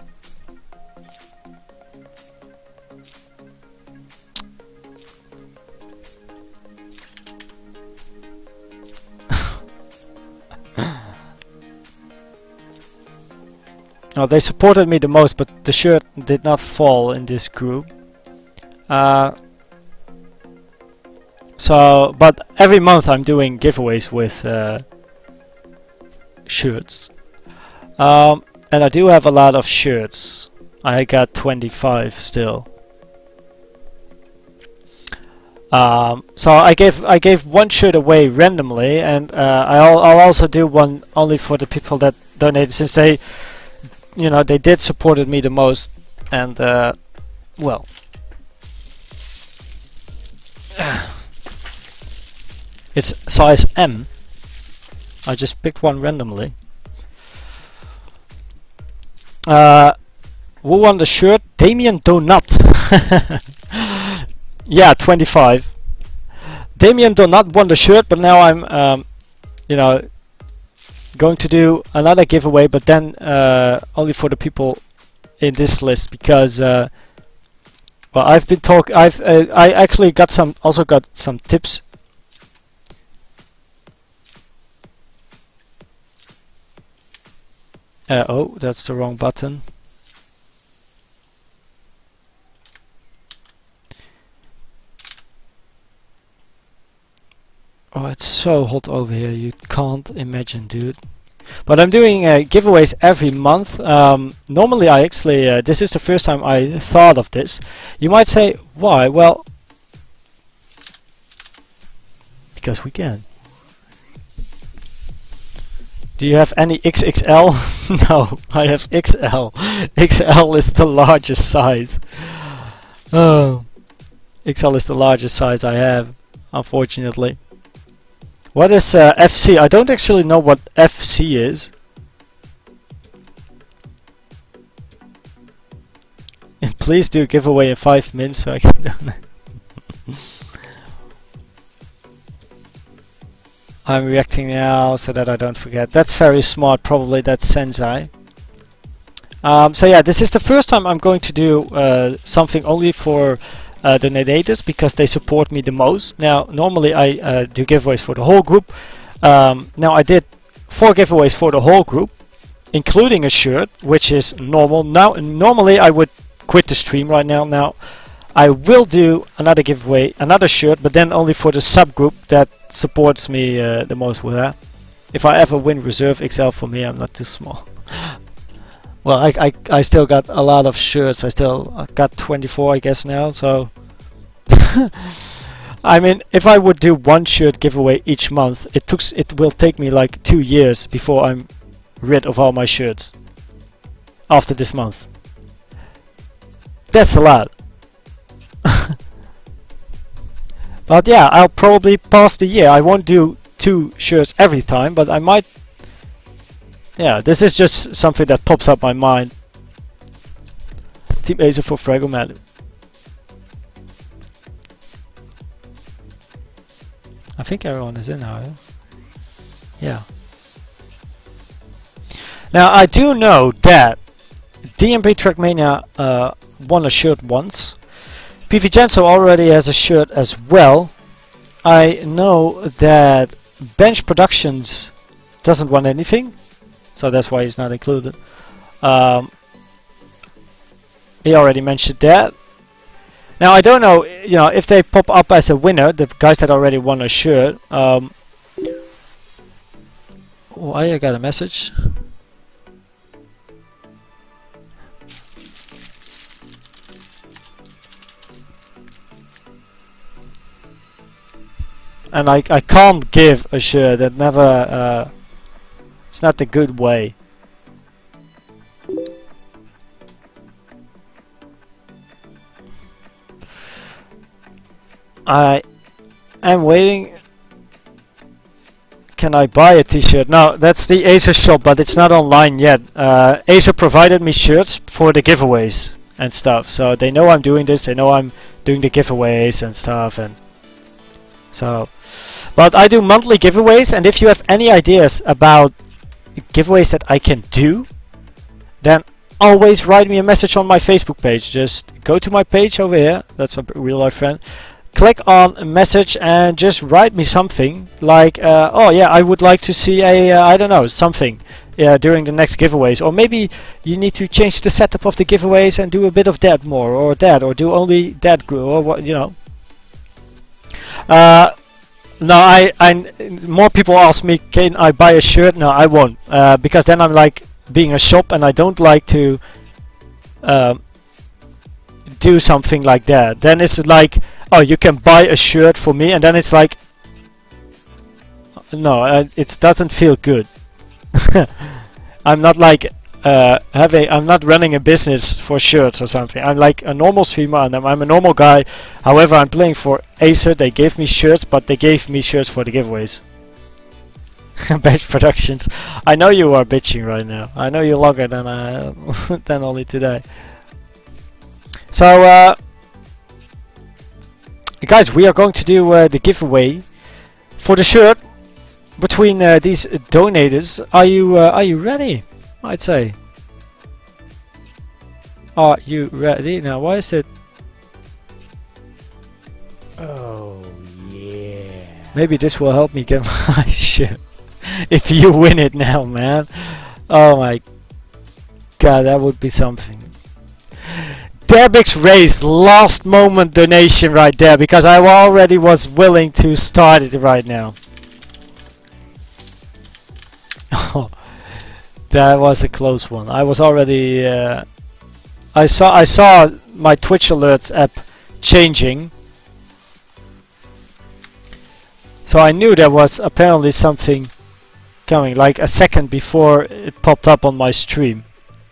S1: No, they supported me the most, but the shirt did not fall in this group. Uh, so, but every month I'm doing giveaways with uh, shirts. Um, and I do have a lot of shirts. I got twenty-five still. Um, so I gave I gave one shirt away randomly, and uh, I'll, I'll also do one only for the people that donated, since they, you know, they did supported me the most. And uh, well, it's size M. I just picked one randomly. Uh, who won the shirt? Damien Donut. Yeah, twenty-five. Damien Donut won the shirt, but now I'm, um, you know, going to do another giveaway, but then uh, only for the people in this list, because uh, well, I've been talk. I've uh, I actually got some, also got some tips. Uh, oh, that's the wrong button. Oh, it's so hot over here, you can't imagine, dude. But I'm doing uh, giveaways every month. Um, normally I actually, uh, this is the first time I thought of this. You might say, why? Well, because we can. Do you have any X X L? No, I have X L. X L is the largest size. Oh, X L is the largest size I have, unfortunately. What is uh, F C? I don't actually know what F C is. Please do giveaway in five minutes so I can do it. I'm reacting now so that I don't forget. That's very smart, probably that's Sensei. Um, so yeah, this is the first time I'm going to do uh, something only for uh, the donators because they support me the most. Now, normally I uh, do giveaways for the whole group. Um, now I did four giveaways for the whole group, including a shirt, which is normal. Now, normally I would quit the stream right now. Now, I will do another giveaway, another shirt, but then only for the subgroup that supports me uh, the most with that. If I ever win Reserve X L, for me, I'm not too small. Well, I, I, I still got a lot of shirts. I still I got twenty-four, I guess, now. So, I mean, if I would do one shirt giveaway each month, it took it will take me like two years before I'm rid of all my shirts. After this month, that's a lot. But yeah, I'll probably pass the year. I won't do two shirts every time, but I might. Yeah, this is just something that pops up my mind. Team Acer for Fragoman. I think everyone is in now. Yeah? Yeah. Now I do know that D M B Trackmania uh, won a shirt once. P V Genso already has a shirt as well. I know that Bench Productions doesn't want anything, so that's why he's not included. Um, he already mentioned that. Now I don't know, you know, if they pop up as a winner, the guys that already won a shirt. Um, oh, I got a message. And I, I can't give a shirt that never, uh, it's not the good way. I am waiting. Can I buy a t-shirt? No, that's the Acer shop, but it's not online yet. Uh, Acer provided me shirts for the giveaways and stuff, so they know I'm doing this, they know I'm doing the giveaways and stuff, and so, but I do monthly giveaways, and if you have any ideas about giveaways that I can do, then always write me a message on my Facebook page. Just go to my page over here, that's my real life friend, click on a message and just write me something like, uh, oh yeah, I would like to see a, uh, I don't know, something uh, during the next giveaways, or maybe you need to change the setup of the giveaways and do a bit of that more, or that, or do only that group, or what, you know. Uh, no, I, I, more people ask me, can I buy a shirt? No, I won't, uh, because then I'm like being a shop, and I don't like to uh, do something like that. Then it's like, oh, you can buy a shirt for me, and then it's like, no, uh, it doesn't feel good. I'm not like uh, having, I'm not running a business for shirts or something. I'm like a normal streamer, and I'm, I'm a normal guy. However, I'm playing for Acer. They gave me shirts, but they gave me shirts for the giveaways. Bench Productions. I know you are bitching right now. I know you're longer than I than only today. So, uh, guys, we are going to do uh, the giveaway for the shirt between uh, these donators. Are you uh, are you ready? I'd say. Are you ready? Now, why is it? Oh yeah. Maybe this will help me get my shirt. If you win it now, man. Oh my god, that would be something. Debix raised last moment donation right there, because I already was willing to start it right now. That was a close one. I was already. Uh, I saw. I saw my Twitch alerts app changing, so I knew there was apparently something coming. Like a second before it popped up on my stream.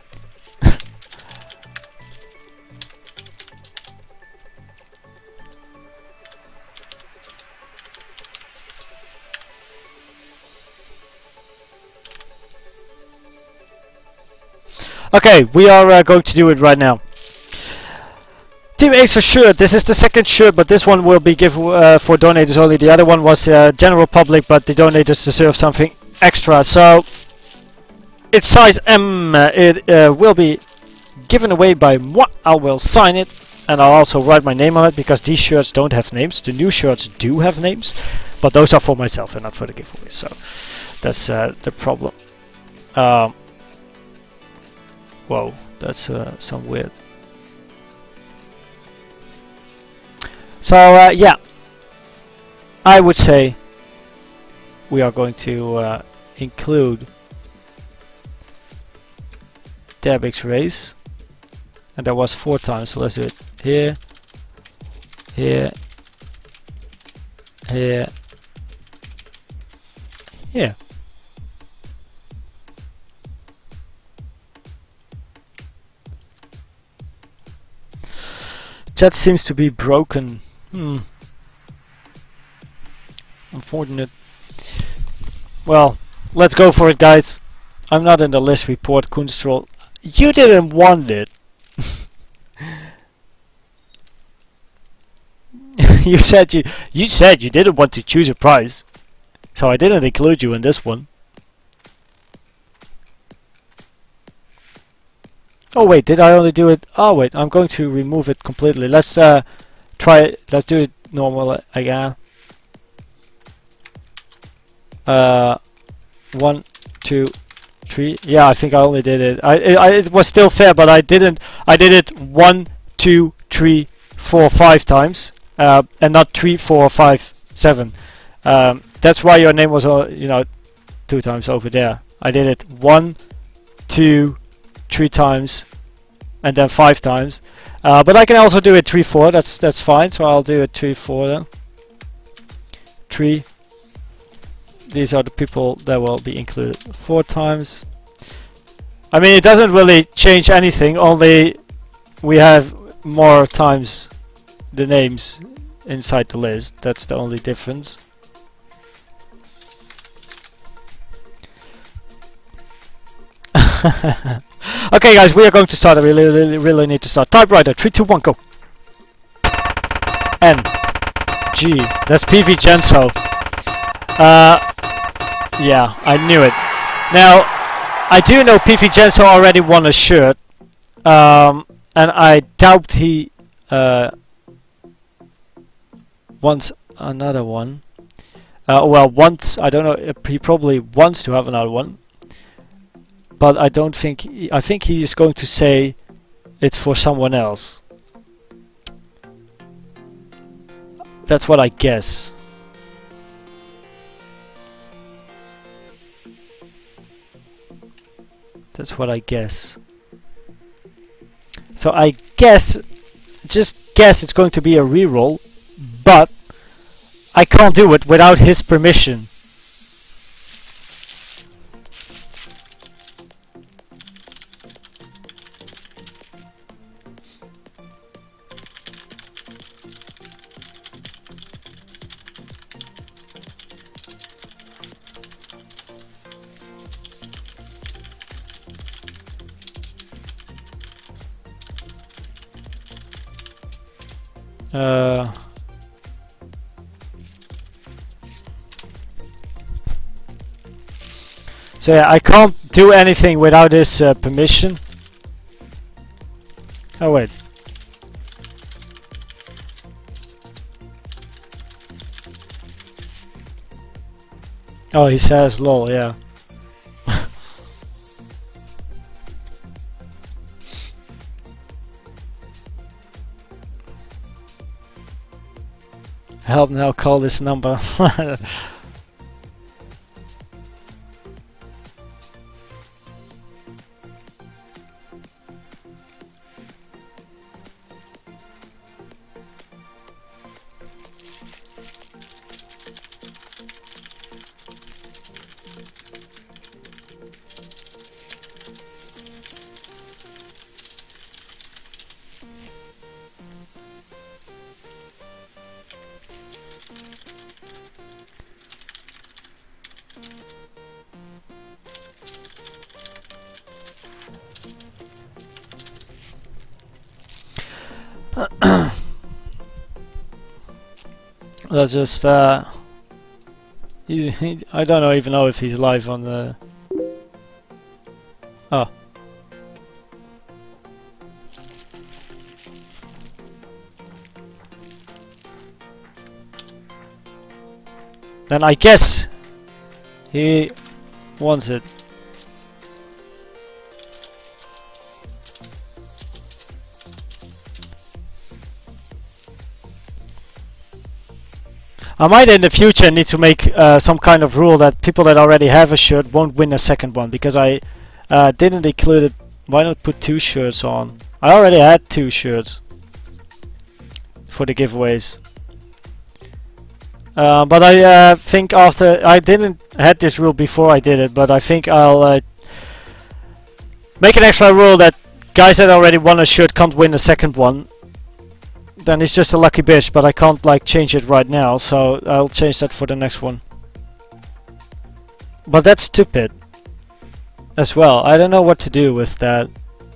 S1: Okay, we are uh, going to do it right now. Team Acer shirt. This is the second shirt, but this one will be given uh, for donators only. The other one was uh, general public, but the donators deserve something extra. So it's size M. Uh, it uh, will be given away by moi. I will sign it, and I'll also write my name on it because these shirts don't have names. The new shirts do have names, but those are for myself and not for the giveaway. So that's uh, the problem. Um, Whoa, that's uh, some weird. So uh, yeah, I would say we are going to uh, include Dabix race, and that was four times. So let's do it here, here, here, here. Chat seems to be broken. Hmm. Unfortunate. Well, let's go for it, guys. I'm not in the list report, Kunstrol. You didn't want it. you said you you said you didn't want to choose a prize, so I didn't include you in this one. Oh wait, did I only do it? Oh wait, I'm going to remove it completely. Let's uh, try it. Let's do it normal again. Uh, one, two, three. Yeah, I think I only did it. I, it, I it was still fair, but I didn't. I did it one, two, three, four, five times, uh, and not three, four, five, seven. Um, that's why your name was, uh, you know, two times over there. I did it one, two. Three times and then five times, uh, but I can also do it three four. That's that's fine. So I'll do it three four then. Three. These are the people that will be included four times. I mean, it doesn't really change anything. Only we have more times the names inside the list. That's the only difference. Okay, guys, we are going to start. I really, really, really need to start. Typewriter, three, two, one, go. N, G. That's P V Genso. Uh, yeah, I knew it. Now, I do know P V Genso already won a shirt, um, and I doubt he uh, wants another one. Uh, well, wants. I don't know. He probably wants to have another one. But I don't think, he, I think he is going to say it's for someone else. That's what I guess. That's what I guess. So I guess, just guess it's going to be a reroll, but I can't do it without his permission. Uh, so yeah, I can't do anything without his uh, permission. Oh wait. Oh, he says lol, yeah. Help now, call this number. Let's just uh he, he, I don't know even know if he's live on the oh. Then I guess he wants it. I might in the future need to make uh, some kind of rule that people that already have a shirt won't win a second one, because I uh, didn't include it. Why not put two shirts on? I already had two shirts for the giveaways. Uh, but I uh, think after I didn't had this rule before I did it, but I think I'll uh, make an extra rule that guys that already won a shirt can't win a second one. Then it's just a lucky bitch, but I can't like change it right now, so I'll change that for the next one. But that's stupid as well. I don't know what to do with that.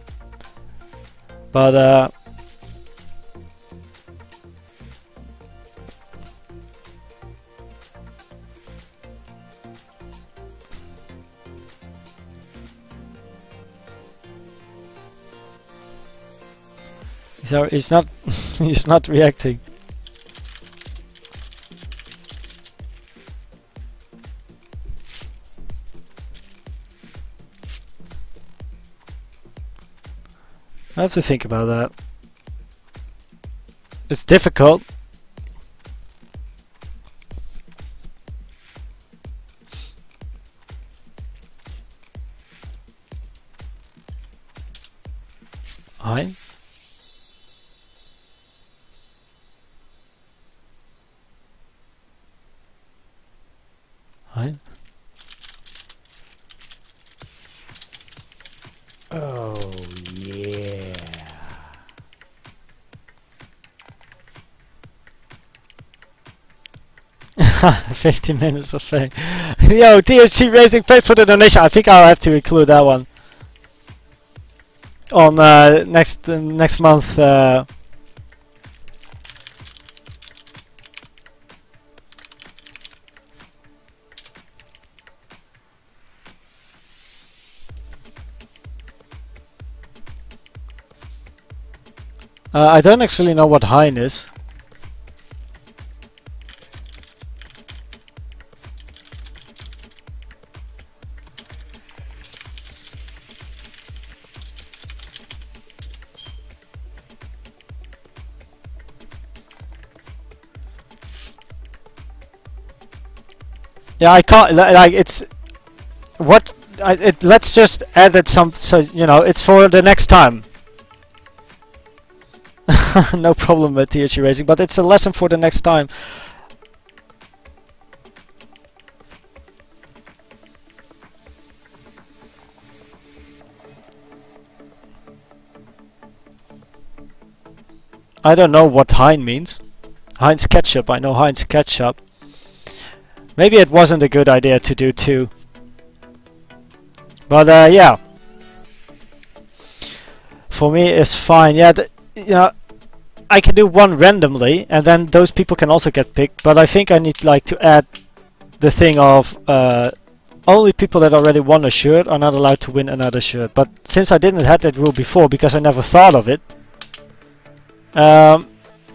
S1: But uh So he's not he's not reacting. I have to think about that. It's difficult. Hi. Hi. Oh yeah. fifteen minutes of fame. Yo, T H C Racing, thanks for the donation. I think I'll have to include that one on uh, next uh, next month. Uh, Uh, I don't actually know what Hein is. Yeah, I can't. Like, it's what. I, it, let's just add it some. So you know, it's for the next time. No problem with T H C Racing, but it's a lesson for the next time. I don't know what Hein means. Heinz ketchup, I know Heinz ketchup. Maybe it wasn't a good idea to do two. But uh, yeah. For me it's fine. Yeah, you know, I can do one randomly, and then those people can also get picked. But I think I need like to add the thing of uh, only people that already won a shirt are not allowed to win another shirt. But since I didn't have that rule before, because I never thought of it, um,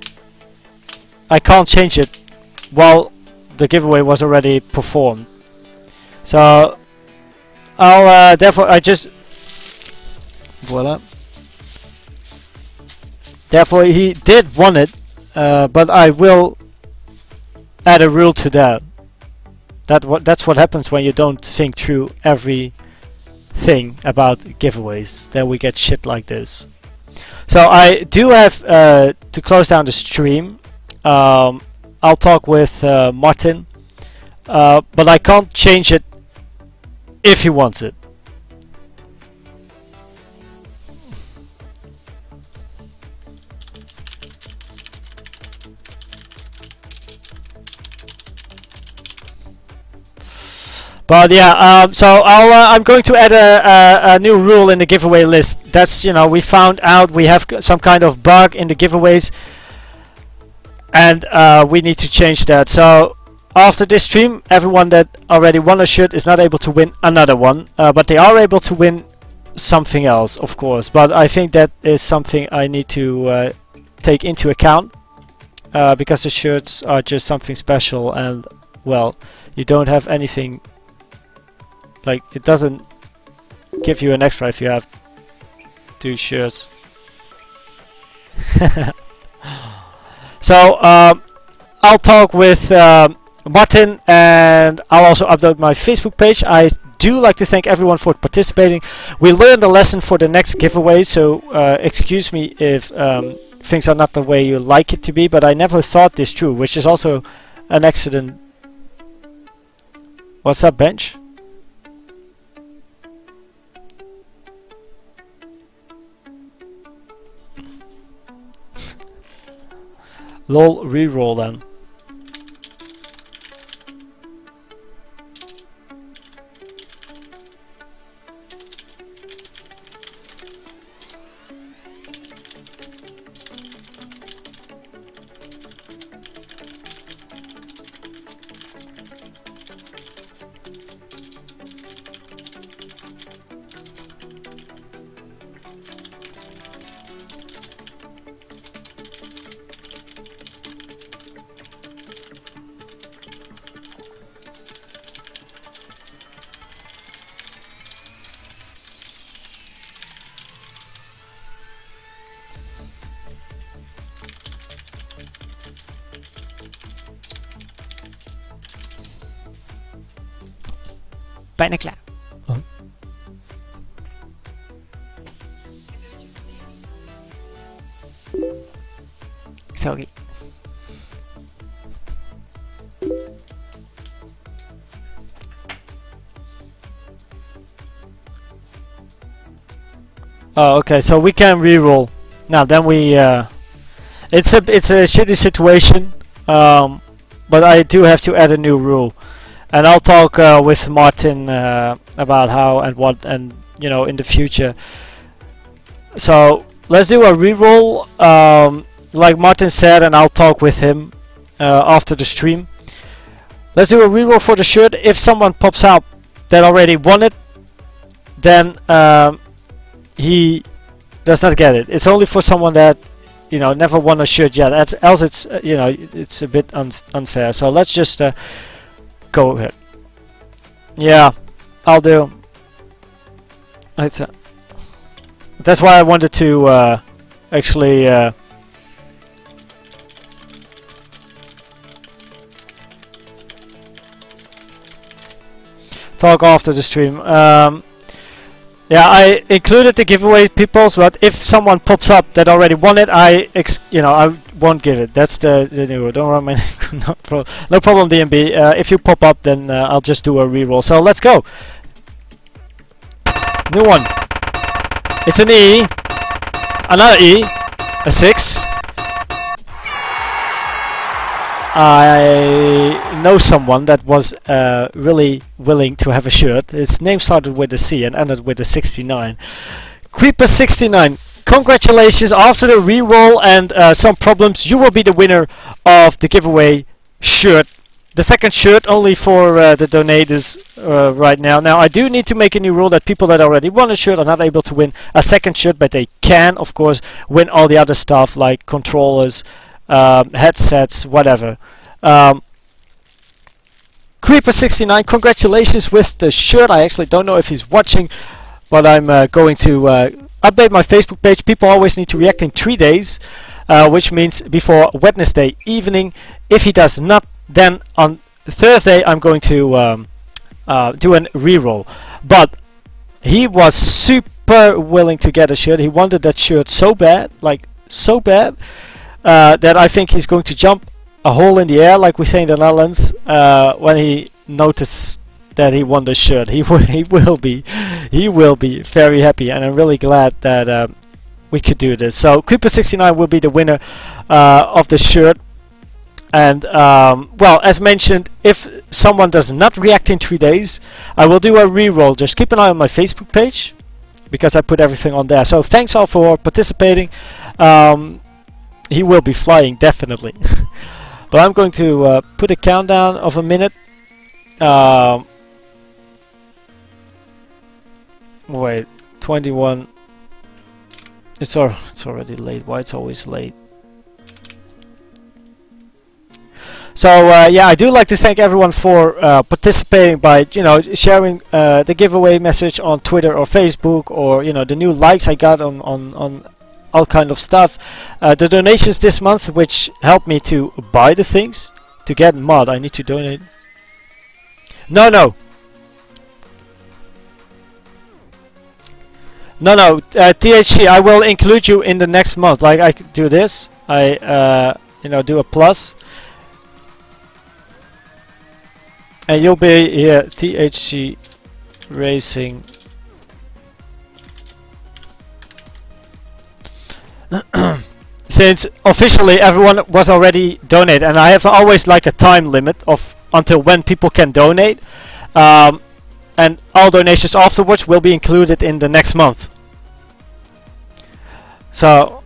S1: I can't change it while the giveaway was already performed. So I'll uh, therefore I just voila. Therefore, he did want it, uh, but I will add a rule to that. That what that's what happens when you don't think through every thing about giveaways. Then we get shit like this. So I do have uh, to close down the stream. Um, I'll talk with uh, Martin, uh, but I can't change it if he wants it. But yeah, um, so I'll, uh, I'm going to add a, a, a new rule in the giveaway list. That's, you know, we found out we have some kind of bug in the giveaways, and uh, we need to change that. So after this stream, everyone that already won a shirt is not able to win another one, uh, but they are able to win something else, of course. But I think that is something I need to uh, take into account, uh, because the shirts are just something special, and well, you don't have anything. Like, it doesn't give you an extra if you have two shirts. So um, I'll talk with um, Martin, and I'll also upload my Facebook page. I do like to thank everyone for participating. We learned a lesson for the next giveaway, so uh, excuse me if um, things are not the way you like it to be, but I never thought this through, which is also an accident. What's up, Bench? Lol, reroll then. Bijna klaar. Oh. Sorry. Oh, okay. So we can reroll. Now then we. Uh, it's a it's a shitty situation, um, but I do have to add a new rule. And I'll talk uh, with Martin uh, about how and what, and you know, in the future. So let's do a reroll, um, like Martin said, and I'll talk with him uh, after the stream. Let's do a reroll for the shirt. If someone pops out that already won it, then um, he does not get it. It's only for someone that, you know, never won a shirt yet. That's, else it's uh, you know, it's a bit un unfair. So let's just. Uh, Go ahead. Yeah, I'll do. That's, uh, that's why I wanted to uh, actually uh, talk after the stream. Um, yeah, I included the giveaway peoples, but if someone pops up that already won it, I ex you know I won't give it. That's the, the new. Don't worry, no, pro no problem, D M B. Uh, if you pop up, then uh, I'll just do a reroll. So let's go. New one. It's an E, another E, a six. I know someone that was uh, really willing to have a shirt. His name started with a C and ended with a sixty-nine. Creeper sixty-nine. Congratulations! After the reroll and uh, some problems, you will be the winner of the giveaway shirt. The second shirt only for uh, the donators uh, right now. Now I do need to make a new rule that people that already won a shirt are not able to win a second shirt, but they can, of course, win all the other stuff like controllers, um, headsets, whatever. Um, Creeper sixty-nine, congratulations with the shirt. I actually don't know if he's watching, but I'm uh, going to uh, update my Facebook page. People always need to react in three days, uh, which means before Wednesday evening. If he does not, then on Thursday I'm going to um, uh, do a reroll. But he was super willing to get a shirt. He wanted that shirt so bad, like so bad, uh, that I think he's going to jump a hole in the air, like we say in the Netherlands, uh, when he noticed that he won the shirt. He will, he will be, he will be very happy, and I'm really glad that um, we could do this. So Creeper sixty-nine will be the winner uh, of the shirt. And um, well, as mentioned, if someone does not react in three days, I will do a re-roll. Just keep an eye on my Facebook page, because I put everything on there. So thanks all for participating. Um, he will be flying, definitely. But I'm going to uh, put a countdown of a minute. Um, wait, twenty-one. It's, al it's already late. Why it's always late? So uh, yeah, I do like to thank everyone for uh, participating by, you know, sharing uh, the giveaway message on Twitter or Facebook, or, you know, the new likes I got on on on all kind of stuff. Uh, the donations this month, which helped me to buy the things to get mod. I need to donate. No, no, no, no. Uh, T H C, I will include you in the next month. Like I could do this. I uh, you know, do a plus. And you'll be here, T H C Racing. Since officially everyone was already donated, and I have always like a time limit of until when people can donate, um, and all donations afterwards will be included in the next month. So.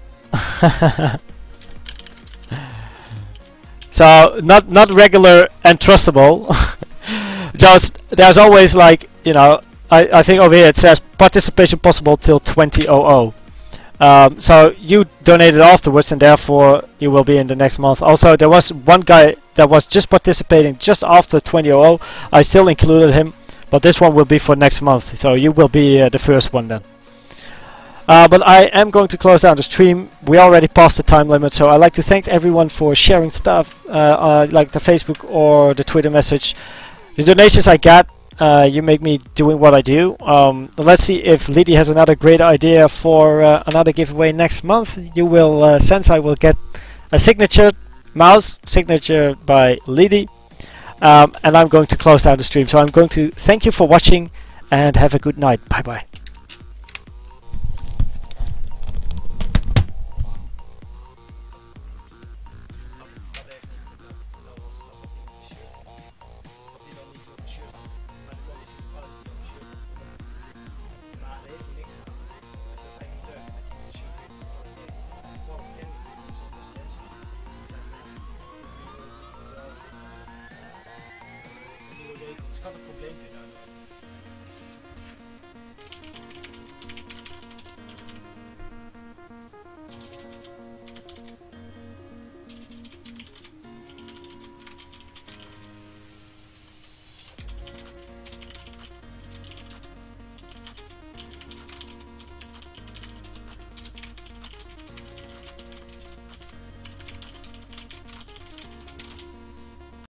S1: So not not regular and trustable. Just there's always, like, you know, I, I think over here it says participation possible till twenty hundred. Um, so you donated afterwards, and therefore you will be in the next month. Also, there was one guy that was just participating just after twenty hundred. I still included him, but this one will be for next month. So you will be uh, the first one then. Uh, but I am going to close down the stream. We already passed the time limit, so I'd like to thank everyone for sharing stuff, uh, uh, like the Facebook or the Twitter message. The donations I got, uh, you make me doing what I do. Um, let's see if Liddy has another great idea for uh, another giveaway next month. You will uh, sense I will get a signature mouse, signature by Liddy. Um, and I'm going to close down the stream. So I'm going to thank you for watching and have a good night. Bye bye.